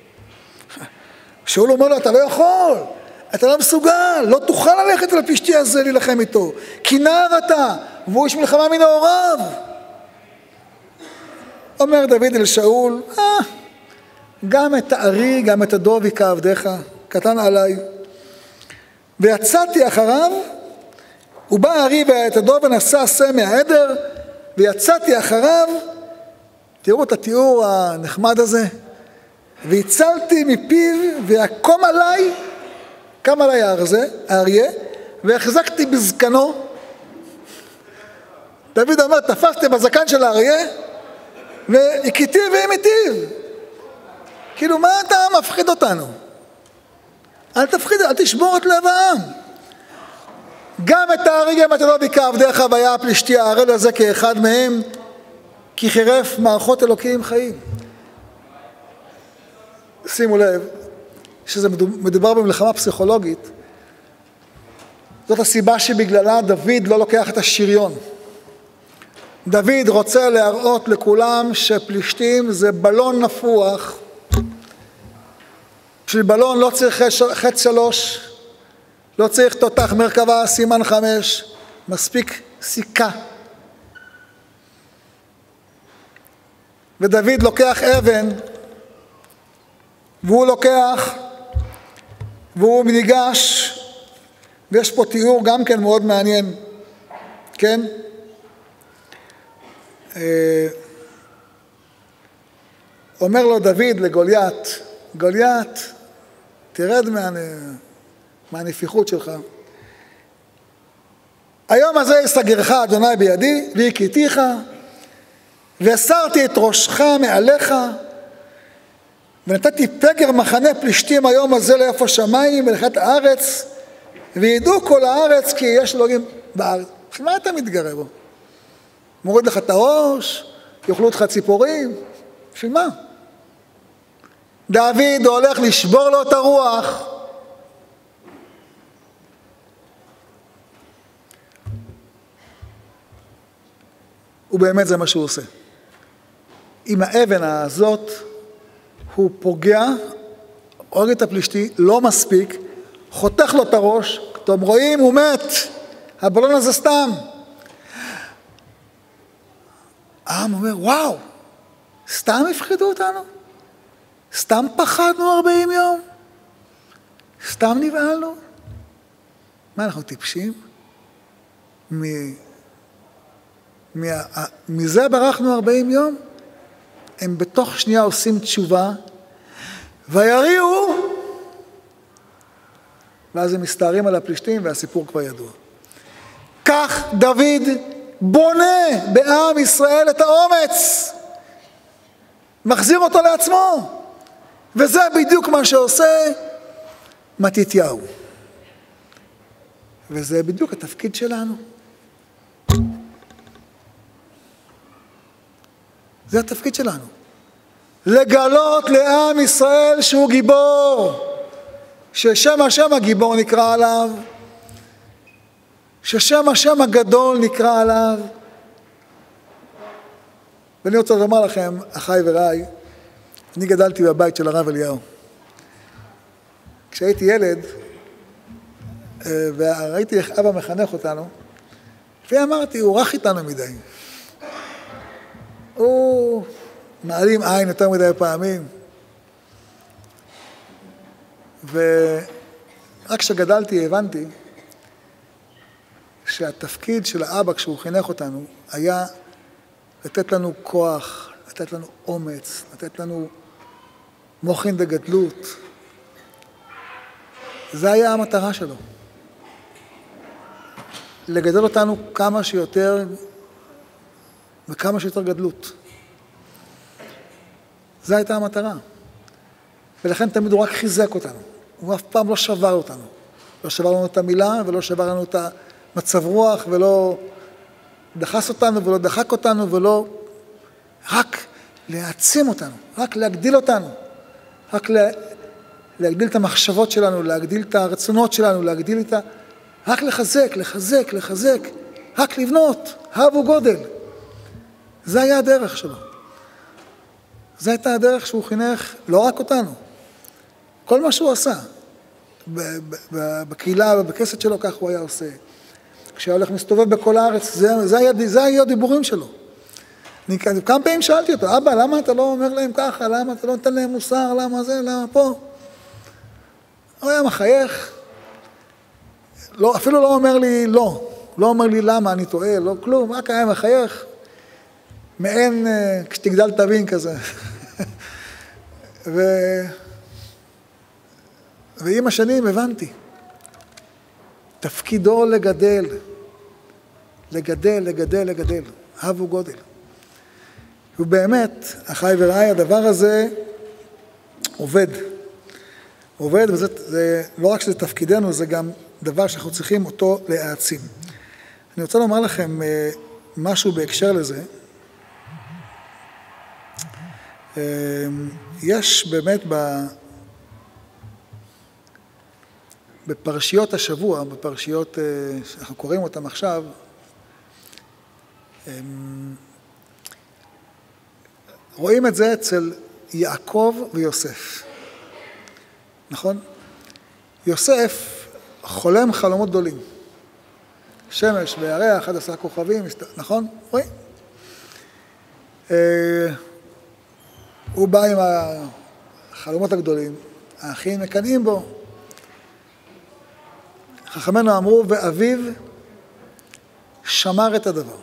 שאול אומר לו, אתה לא יכול, אתה לא מסוגל, לא תוכל ללכת על הפלישתי הזה להילחם איתו, כי נער אתה, והוא איש מלחמה מנעוריו. אומר דוד אל שאול, אה, גם את הארי, גם את הדוב היכה עבדך, קטן עליי. ויצאתי אחריו, ובא הארי ואת הדוב ונשא שא מהעדר, ויצאתי אחריו, תראו את התיאור הנחמד הזה, והצלתי מפיו, ויקום עליי, קם עליי האריה, והחזקתי בזקנו, דוד אומר, תפסתי בזקן של האריה, והכיתיו והמיתיו. כאילו, מה אתה מפחיד אותנו? אל תפחיד, אל תשבור את לב העם. גם את האריה מתנות בקע עבדיך והיה הפלישתי הערל הזה כאחד מהם, כי חירף מערכות אלוקים חיים. שימו לב, שזה מדובר במלחמה פסיכולוגית, זאת הסיבה שבגללה דוד לא לוקח את השריון. דוד רוצה להראות לכולם שפלישתים זה בלון נפוח, בשביל בלון לא צריך חץ שלוש, לא צריך תותח מרכבה סימן חמש, מספיק סיכה. ודוד לוקח אבן, והוא לוקח, והוא ניגש, ויש פה תיאור גם כן מאוד מעניין, כן? אומר לו דוד לגוליית, גוליית, תרד מה, מהנפיחות שלך. היום הזה יסגרך אדוני בידי, והכיתיך, והסרתי את ראשך מעליך, ונתתי פגר מחנה פלישתים היום הזה לאיפה שמיים ולחת הארץ, וידעו כל הארץ כי יש אלוהים בארץ. מה אתה מתגרה בו? מוריד לך את הראש, יאכלו אותך ציפורים, בשביל מה? דוד הולך לשבור לו את הרוח. ובאמת זה מה שהוא עושה. עם האבן הזאת הוא פוגע, הורג את הפלישתי, לא מספיק, חותך לו את הראש, אתם רואים, הוא מת. הבלון הזה סתם. העם אומר, וואו, סתם הפחידו אותנו? סתם פחדנו ארבעים יום? סתם נבהלנו? מה, אנחנו טיפשים? מ... מ... מזה ברחנו ארבעים יום? הם בתוך שנייה עושים תשובה, ויריעו, ואז הם מסתערים על הפלישתים, והסיפור כבר ידוע. כך דוד בונה בעם ישראל את האומץ, מחזיר אותו לעצמו, וזה בדיוק מה שעושה מתתיהו. וזה בדיוק התפקיד שלנו. זה התפקיד שלנו. לגלות לעם ישראל שהוא גיבור, ששם השם הגיבור נקרא עליו, ששם השם הגדול נקרא עליו. ואני רוצה לומר לכם, אחיי ורעי, אני גדלתי בבית של הרב אליהו. כשהייתי ילד, וראיתי איך אבא מחנך אותנו, ואמרתי, הוא רך איתנו מדי. הוא מעלים עין יותר מדי פעמים. ורק כשגדלתי הבנתי שהתפקיד של האבא כשהוא חינך אותנו היה לתת לנו כוח, לתת לנו אומץ, לתת לנו מוחין דגדלות. זה היה המטרה שלו. לגדל אותנו כמה שיותר וכמה שיותר גדלות. זו הייתה המטרה. ולכן תמיד הוא רק חיזק אותנו. הוא אף פעם לא שבר אותנו. לא שבר לנו את המילה ולא שבר לנו את המצב רוח ולא דחס אותנו ולא דחק אותנו ולא... רק להעצים אותנו, רק להגדיל אותנו. רק לה... להגדיל את המחשבות שלנו, להגדיל את הרצונות שלנו, להגדיל את ה... רק לחזק, לחזק, לחזק. רק לבנות, הבו גודל. זה היה הדרך שלו. זו הייתה הדרך שהוא חינך לא רק אותנו. כל מה שהוא עשה. בקהילה ובכסת שלו כך הוא היה עושה. כשהיה הולך מסתובב בכל הארץ, זה, זה, היה, זה היה הדיבורים שלו. אני כמה פעמים שאלתי אותו, אבא, למה אתה לא אומר להם ככה? למה אתה לא נותן להם מוסר? למה זה? למה פה? הוא היה מחייך. לא, אפילו לא אומר לי לא. לא אומר לי למה אני טועה, לא כלום. רק היה מחייך. מעין, כשתגדל תבין כזה. ו... ועם השנים הבנתי. תפקידו לגדל. לגדל, לגדל, לגדל. הבו גודל. ובאמת, אחי ורעי, הדבר הזה עובד. עובד, וזה זה, לא רק שזה תפקידנו, זה גם דבר שאנחנו צריכים אותו להעצים. אני רוצה לומר לכם משהו בהקשר לזה. יש באמת בפרשיות השבוע, בפרשיות שאנחנו קוראים אותם עכשיו, רואים את זה אצל יעקב ויוסף. נכון? יוסף חולם חלומות גדולים. שמש וירח, אחד עשה כוכבים, נכון? רואים? הוא בא עם החלומות הגדולים, האחים מקנאים בו. חכמינו אמרו, ואביו שמר את הדבר.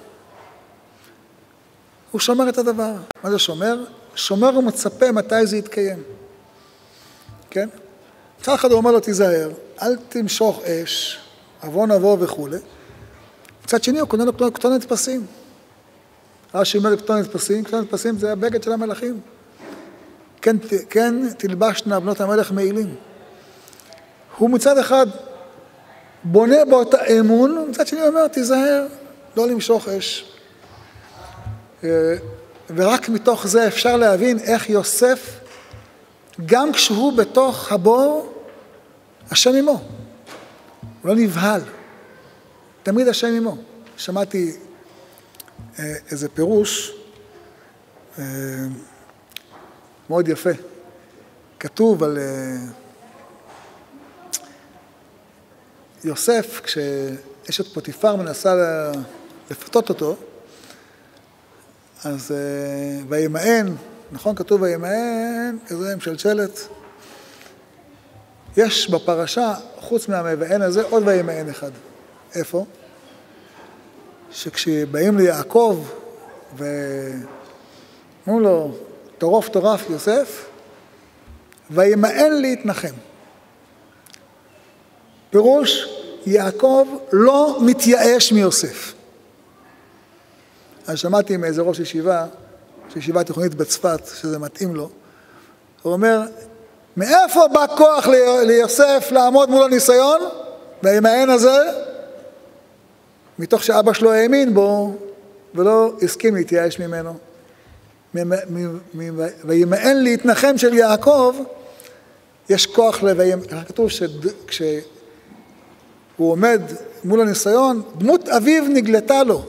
הוא שומר את הדבר. מה זה שומר? שומר ומצפה מתי זה יתקיים. כן? מצד אחד הוא אומר לו, תיזהר, אל תמשוך אש, אבוא נבוא וכו'. מצד שני הוא קונה לו כתונת פסים. רש"י אומר כתונת פסים, כתונת פסים זה הבגד של המלאכים. כן, כן תלבשנה בנות המלך מעילים. הוא מצד אחד בונה בו את האמון, מצד שני הוא אומר, תיזהר, לא למשוך אש. ורק מתוך זה אפשר להבין איך יוסף, גם כשהוא בתוך הבור, השם עמו. הוא לא נבהל. תמיד השם עמו. שמעתי איזה פירוש מאוד יפה. כתוב על יוסף, כשאשת פוטיפר מנסה לפתות אותו, אז וימאן, נכון? כתוב וימאן, כזה משלשלת. יש בפרשה, חוץ מהמבאן הזה, עוד וימאן אחד. איפה? שכשבאים ליעקב ואומרים לו, טורף טורף יוסף, וימאן להתנחם. פירוש, יעקב לא מתייאש מיוסף. אז שמעתי מאיזה ראש ישיבה, ישיבה תיכונית בצפת, שזה מתאים לו, הוא אומר, מאיפה בא כוח ליוסף לעמוד מול הניסיון? והימאן הזה, מתוך שאבא שלו האמין בו, ולא הסכים להתייאש ממנו. וימאן להתנחם של יעקב, יש כוח לבימאן. כתוב שכשהוא עומד מול הניסיון, דמות אביו נגלתה לו.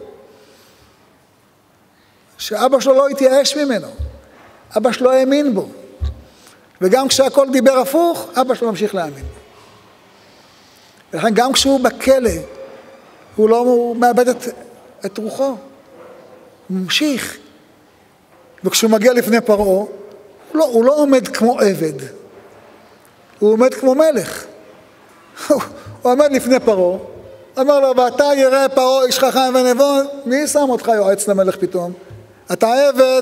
שאבא שלו לא התייאש ממנו. אבא שלו האמין בו. וגם כשהכל דיבר הפוך, אבא שלו ממשיך להאמין. ולכן גם כשהוא בכלא, הוא לא הוא מאבד את, את רוחו. הוא ממשיך. וכשהוא מגיע לפני פרעה, הוא לא, הוא לא עומד כמו עבד. הוא עומד כמו מלך. הוא עומד לפני פרעה, אמר לו, ואתה ירא פרעה איש חכם ונבון, מי שם אותך יועץ למלך פתאום? אתה עבד,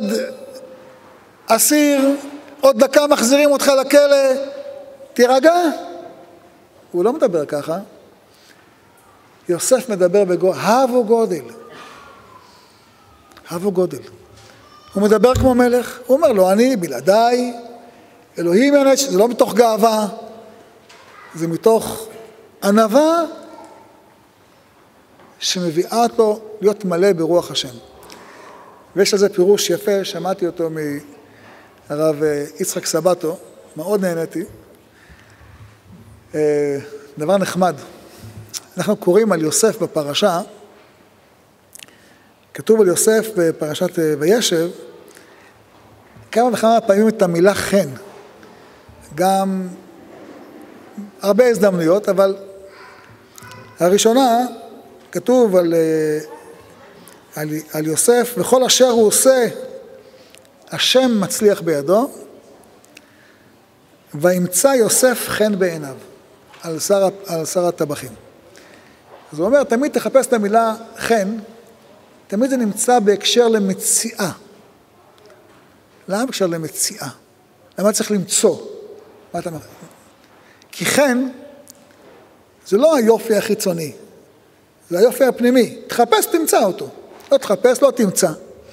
אסיר, עוד דקה מחזירים אותך לכלא, תירגע. הוא לא מדבר ככה. יוסף מדבר בגודל, הבו גודל. הבו גודל. הוא מדבר כמו מלך, הוא אומר לו, אני בלעדיי, אלוהים ינש, זה לא מתוך גאווה, זה מתוך ענווה שמביאה אותו להיות מלא ברוח השם. ויש לזה פירוש יפה, שמעתי אותו מהרב יצחק סבתו, מאוד נהניתי. דבר נחמד. אנחנו קוראים על יוסף בפרשה, כתוב על יוסף בפרשת וישב, כמה וכמה פעמים את המילה חן. גם הרבה הזדמנויות, אבל הראשונה כתוב על, על, על יוסף, וכל אשר הוא עושה, השם מצליח בידו, וימצא יוסף חן בעיניו, על שר, על שר הטבחים. אז הוא אומר, תמיד תחפש את המילה חן, תמיד זה נמצא בהקשר למציאה. למה בהקשר למציאה? למה צריך למצוא? מה אתה אומר? כי חן, זה לא היופי החיצוני, זה היופי הפנימי. תחפש, תמצא אותו. לא תחפש, לא תמצא.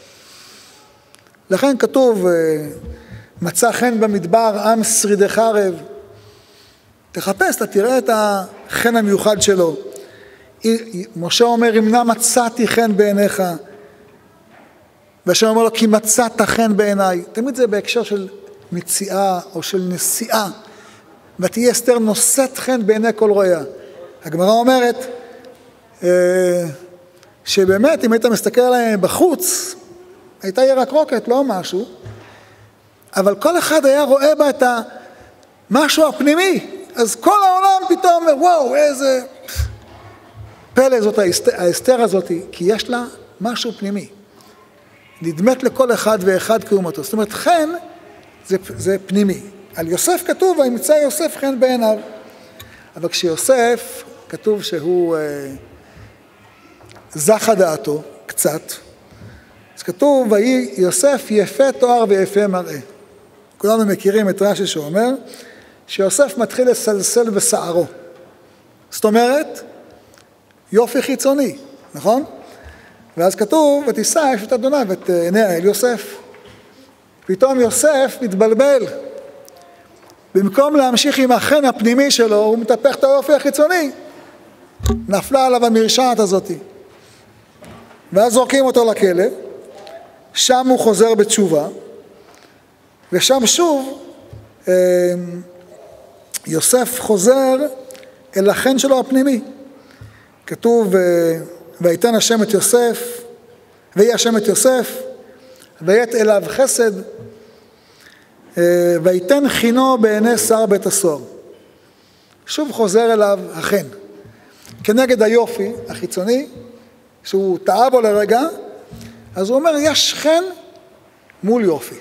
לכן כתוב, מצא חן במדבר, עם שרידי חרב. תחפש, אתה תראה את החן המיוחד שלו. משה אומר, אם נא מצאתי חן בעיניך. והשם אומר לו, כי מצאת חן בעיניי. תמיד זה בהקשר של מציאה או של נסיעה. ותהיה אסתר נושאת חן בעיני כל רואיה. הגמרא אומרת, שבאמת אם היית מסתכל עליהם בחוץ, הייתה ירקרוקת, לא משהו, אבל כל אחד היה רואה בה את המשהו הפנימי, אז כל העולם פתאום אומר, וואו, איזה פלא זאת האסתר הזאת, כי יש לה משהו פנימי. נדמת לכל אחד ואחד כאומתו. זאת אומרת, חן זה, זה פנימי. על יוסף כתוב, וימצא יוסף חן בעיניו. אבל כשיוסף, כתוב שהוא אה, זכה דעתו, קצת, אז כתוב, ויהי יוסף יפה תואר ויפה מראה. כולנו מכירים את רש"י שאומר, שיוסף מתחיל לסלסל בשערו. זאת אומרת, יופי חיצוני, נכון? ואז כתוב, ותישא אשת אדוני ואת עיניה אל יוסף. פתאום יוסף מתבלבל. במקום להמשיך עם החן הפנימי שלו, הוא מטפח את היופי החיצוני. נפלה עליו המרשעת הזאת. ואז זורקים אותו לכלא, שם הוא חוזר בתשובה, ושם שוב יוסף חוזר אל החן שלו הפנימי. כתוב, ויתן השם את יוסף, ויהי השם את יוסף, ויית אליו חסד, ויתן חינו בעיני שר בית הסוהר. שוב חוזר אליו החן. כנגד היופי החיצוני, שהוא טעה בו לרגע, אז הוא אומר, יש חן מול יופי.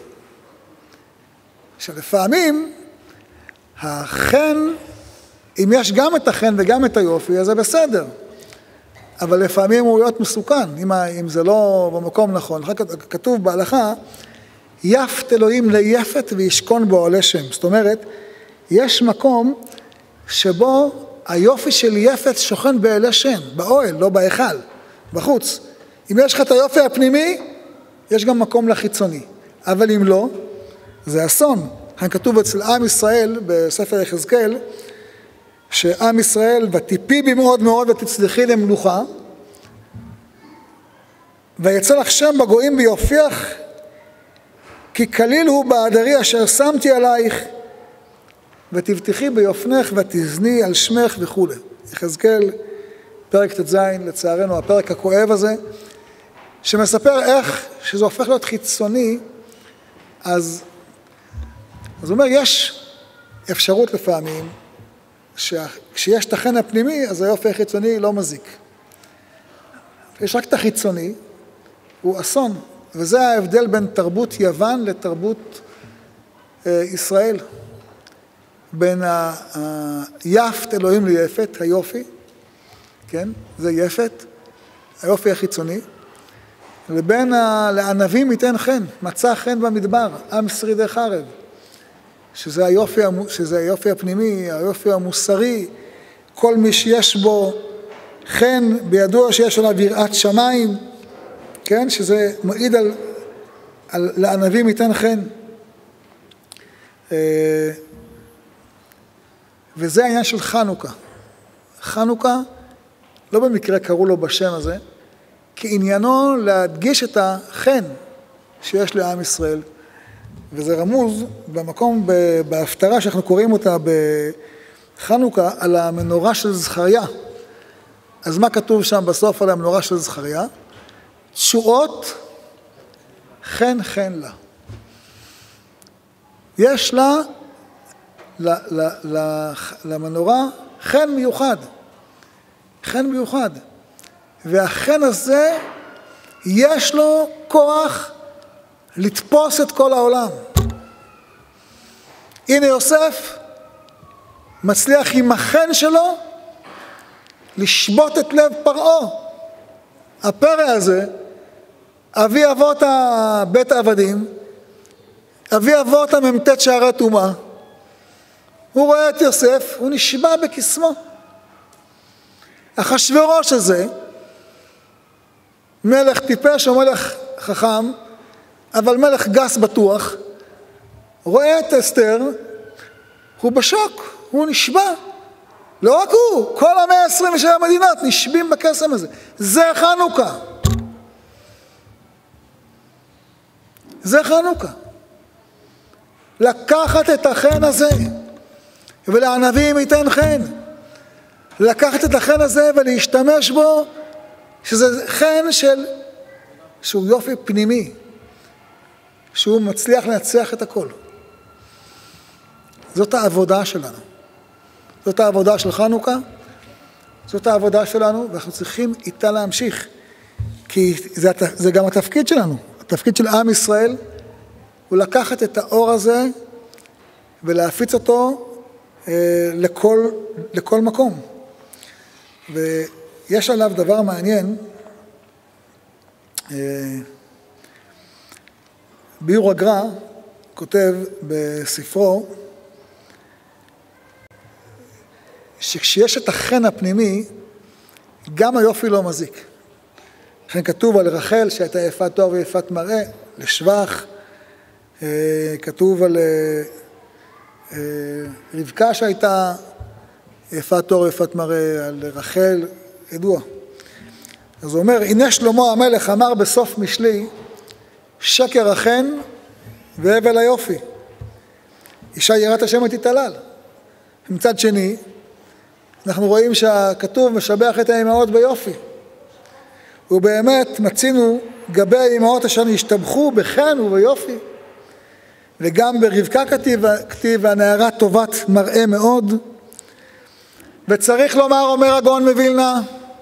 שלפעמים, החן, אם יש גם את החן וגם את היופי, אז זה בסדר. אבל לפעמים הוא להיות מסוכן, אם, אם זה לא במקום נכון. כתוב בהלכה, יפת אלוהים ליפת וישכון בו עלי שם. זאת אומרת, יש מקום שבו היופי של יפת שוכן בעלי שם, באוהל, לא בהיכל, בחוץ. אם יש לך את היופי הפנימי, יש גם מקום לחיצוני. אבל אם לא, זה אסון. כאן כתוב אצל עם ישראל, בספר יחזקאל, שעם ישראל, ותיפי בי מאוד מאוד ותצלחי למלוכה, ויצא לך שם בגויים ביופיך, כי כליל הוא בעדרי אשר שמתי עלייך, ותבטחי ביופנך ותזני על שמך וכו'. יחזקאל, פרק ת' לצערנו, הפרק הכואב הזה, שמספר איך שזה הופך להיות חיצוני, אז, אז הוא אומר, יש אפשרות לפעמים, שכשיש את החן הפנימי, אז היופי החיצוני לא מזיק. יש רק את החיצוני, הוא אסון, וזה ההבדל בין תרבות יוון לתרבות אה, ישראל. בין היפת אלוהים ליפת, היופי, כן? זה יפת, היופי החיצוני, לבין לענבים ייתן חן, מצא חן במדבר, עם שרידי חרב, שזה היופי, שזה היופי הפנימי, היופי המוסרי, כל מי שיש בו חן, בידוע שיש עליו יראת שמיים, כן? שזה מעיד על, על לענבים ייתן חן. וזה העניין של חנוכה. חנוכה, לא במקרה קראו לו בשם הזה, כי עניינו להדגיש את החן שיש לעם ישראל. וזה רמוז במקום, בהפטרה שאנחנו קוראים אותה בחנוכה, על המנורה של זכריה. אז מה כתוב שם בסוף על המנורה של זכריה? תשועות חן חן לה. יש לה, למנורה, חן מיוחד. חן מיוחד. והחן הזה, יש לו כוח לתפוס את כל העולם. הנה יוסף מצליח עם החן שלו לשבות את לב פרעה. הפרא הזה, אבי אבות בית העבדים, אבי אבות הממתת שערי טומאה, הוא רואה את יוסף, הוא נשבע בקסמו. אחשוורוש הזה, מלך טיפש או מלך חכם, אבל מלך גס בטוח, רואה את אסתר, הוא בשוק, הוא נשבע. לא רק הוא, כל המאה עשרים ושבע מדינות נשבים בקסם הזה. זה חנוכה. זה חנוכה. לקחת את החן הזה, ולענבים ייתן חן. לקחת את החן הזה ולהשתמש בו, שזה חן של, שהוא יופי פנימי, שהוא מצליח לנצח את הכל. זאת העבודה שלנו. זאת העבודה של חנוכה, זאת העבודה שלנו, ואנחנו צריכים איתה להמשיך. כי זה, זה גם התפקיד שלנו, התפקיד של עם ישראל, הוא לקחת את האור הזה, ולהפיץ אותו אה, לכל, לכל מקום. ויש עליו דבר מעניין, אה, ביור הגר"א כותב בספרו, שכשיש את החן הפנימי, גם היופי לא מזיק. לכן כתוב על רחל שהייתה יפת תואר ויפת מראה, לשבח. כתוב על רבקה שהייתה יפת תואר ויפת מראה, על רחל, ידוע. אז הוא אומר, הנה שלמה המלך אמר בסוף משלי, שקר החן והבל היופי. אישה יראת השם תתהלל. מצד שני, אנחנו רואים שהכתוב משבח את האימהות ביופי. ובאמת מצינו גבי האימהות אשר נשתבחו בחן וביופי. וגם ברבקה כתיב, כתיב הנערה טובת מראה מאוד. וצריך לומר, אומר הגאון מווילנה,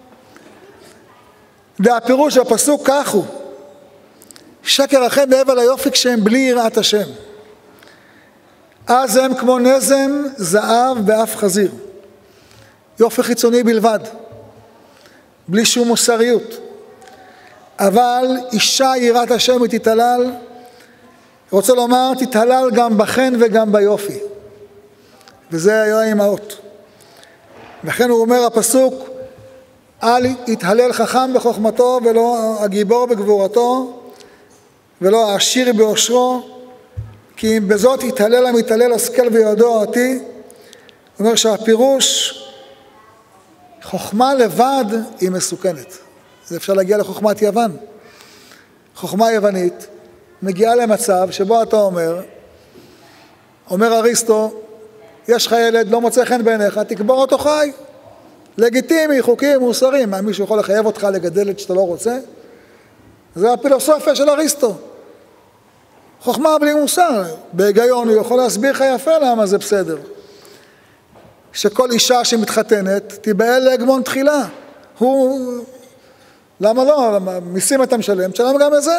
והפירוש הפסוק כך הוא, שקר החן והבל היופי כשהם בלי יראת השם. אז הם כמו נזם, זהב ואף חזיר. יופי חיצוני בלבד, בלי שום מוסריות. אבל אישה יראת השם היא תתהלל, רוצה לומר, תתהלל גם בחן וגם ביופי. וזה היה האימהות. וכן הוא אומר הפסוק, אל יתהלל חכם בחוכמתו ולא הגיבור בגבורתו, ולא העשיר באושרו, כי אם בזאת יתהלל המתהלל השכל ויודע אותי. הוא אומר שהפירוש, חוכמה לבד היא מסוכנת. זה אפשר להגיע לחוכמת יוון. חוכמה יוונית מגיעה למצב שבו אתה אומר, אומר אריסטו, יש לך ילד, לא מוצא חן בעיניך, תקבור אותו חי. לגיטימי, חוקי, מוסרי. מה, מישהו יכול לחייב אותך לגדל את שאתה לא רוצה? זה הפילוסופיה של אריסטו. חוכמה בלי מוסר. בהיגיון הוא יכול להסביר לך יפה למה זה בסדר. שכל אישה שמתחתנת תיבהל להגמון תחילה. הוא, למה לא? מיסים אתה משלם, תשלם גם לזה.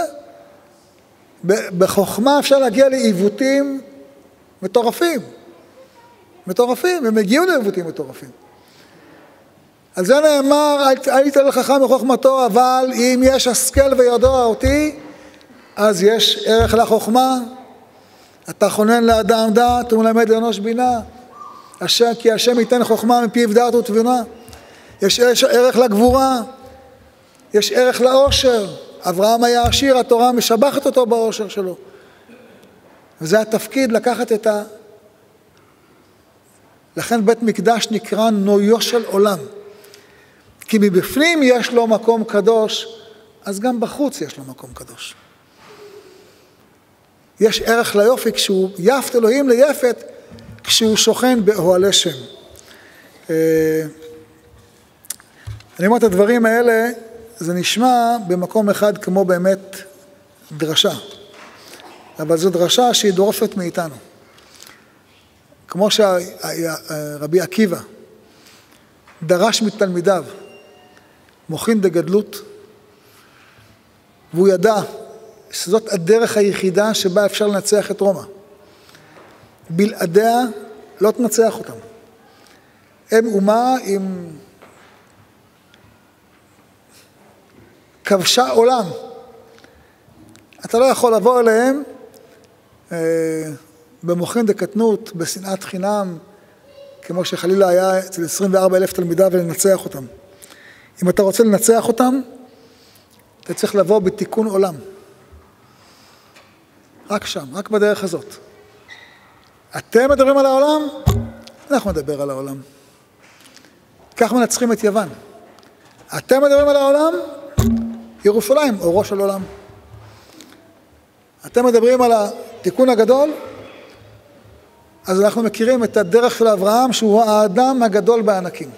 בחוכמה אפשר להגיע לעיוותים מטורפים. מטורפים, הם הגיעו לעיוותים מטורפים. על זה נאמר, אל יתהלל חכם בחוכמתו, אבל אם יש השכל ויודע אותי, אז יש ערך לחוכמה. אתה חונן לאדם דעת ומלמד לאנוש בינה. אשר כי השם ייתן חוכמה מפיו דעת ותבונה. יש ערך לגבורה, יש ערך לאושר. אברהם היה עשיר, התורה משבחת אותו באושר שלו. וזה התפקיד לקחת את ה... לכן בית מקדש נקרא נויו של עולם. כי מבפנים יש לו מקום קדוש, אז גם בחוץ יש לו מקום קדוש. יש ערך ליופי כשהוא יפת אלוהים ליפת, כשהוא שוכן באוהלי שם. אני אומר את הדברים האלה, זה נשמע במקום אחד כמו באמת דרשה. אבל זו דרשה שהיא דורפת מאיתנו. כמו שרבי עקיבא דרש מתלמידיו, מוכין דגדלות, והוא ידע שזאת הדרך היחידה שבה אפשר לנצח את רומא. בלעדיה לא תנצח אותם. הם אומה עם כבשה עולם. אתה לא יכול לבוא אליהם אה, במוחין דקטנות, בשנאת חינם, כמו שחלילה היה אצל עשרים וארבעה אלף תלמידיו ולנצח אותם. אם אתה רוצה לנצח אותם, אתה צריך לבוא בתיקון עולם. רק שם, רק בדרך הזאת. אתם מדברים על העולם? אנחנו נדבר על העולם. כך מנצחים את יוון. אתם מדברים על העולם? ירושלים, אורו של עולם. אתם מדברים על התיקון הגדול? אז אנחנו מכירים את הדרך של אברהם, שהוא האדם הגדול בענקים.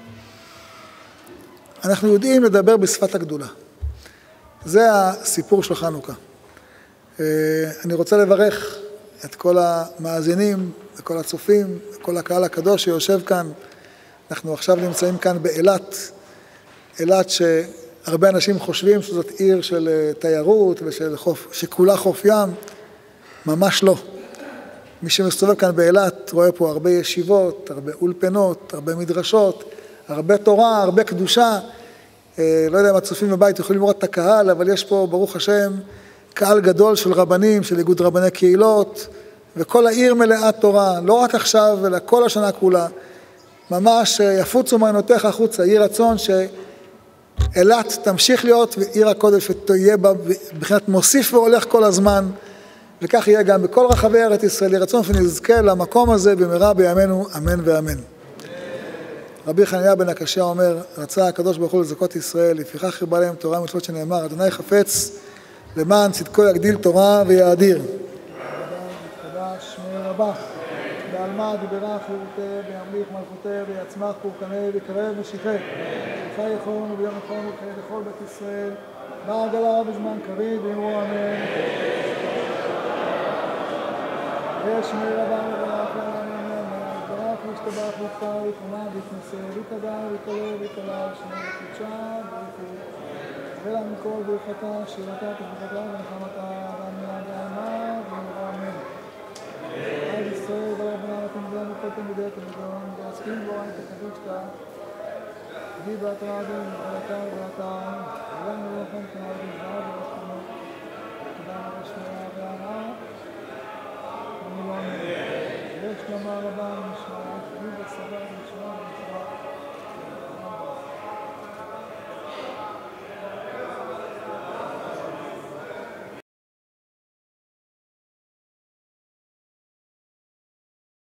אנחנו יודעים לדבר בשפת הגדולה. זה הסיפור של חנוכה. אני רוצה לברך את כל המאזינים, את כל הצופים, את כל הקהל הקדוש שיושב כאן. אנחנו עכשיו נמצאים כאן באילת, אילת שהרבה אנשים חושבים שזאת עיר של תיירות ושל חוף, שכולה חוף ים, ממש לא. מי שמסתובב כאן באילת רואה פה הרבה ישיבות, הרבה אולפנות, הרבה מדרשות, הרבה תורה, הרבה קדושה. לא יודע אם הצופים בבית יכולים לראות את הקהל, אבל יש פה, ברוך השם, קהל גדול של רבנים, של איגוד רבני קהילות, וכל העיר מלאה תורה, לא רק עכשיו, אלא כל השנה כולה. ממש יפוצו מעיינותיך החוצה, יהי רצון שאילת תמשיך להיות עיר הקודש ותהיה בה מבחינת מוסיף והולך כל הזמן, וכך יהיה גם בכל רחבי ארץ ישראל. יהי רצון ונזכה למקום הזה במהרה בימינו, אמן ואמן. רבי חנניה בן הקשיא אומר, רצה הקדוש ברוך הוא לזכות ישראל, לפיכך הרבה להם תורה ומצוות שנאמר, אדוני חפץ למען צדקו יגדיל תורה ויאדיר. יתקדש שמי רבה, בעלמא דברך ירותיה, בימליך מלכותיה, ויצמח פורקניה, ויקרב ושיחה. יפה יכון וביום יכון וחיי לכל בית ישראל, בעגלה בזמן קריב, ואמרו אמן. יש שמי רבה מברך לעולם אמן, ברוך וישתבח ויתפאר ויתרומם ויתנשא, ויתהדר ויתעלה ויתעלה, שמי וקדשה ברכו. ולנו כל ברכתה, שירתה, תברכתה ונחמתה, ואמנה ועלמה, ואמרו אמן. עד ישראל ורבנה ותמדנו כל תלמידי תלמידון, ועסקים בו את הקדושתה, גיבה תרעדים, וברכתה וברכתה, ולנו ולכם תנעדים, ועד ורשתנו.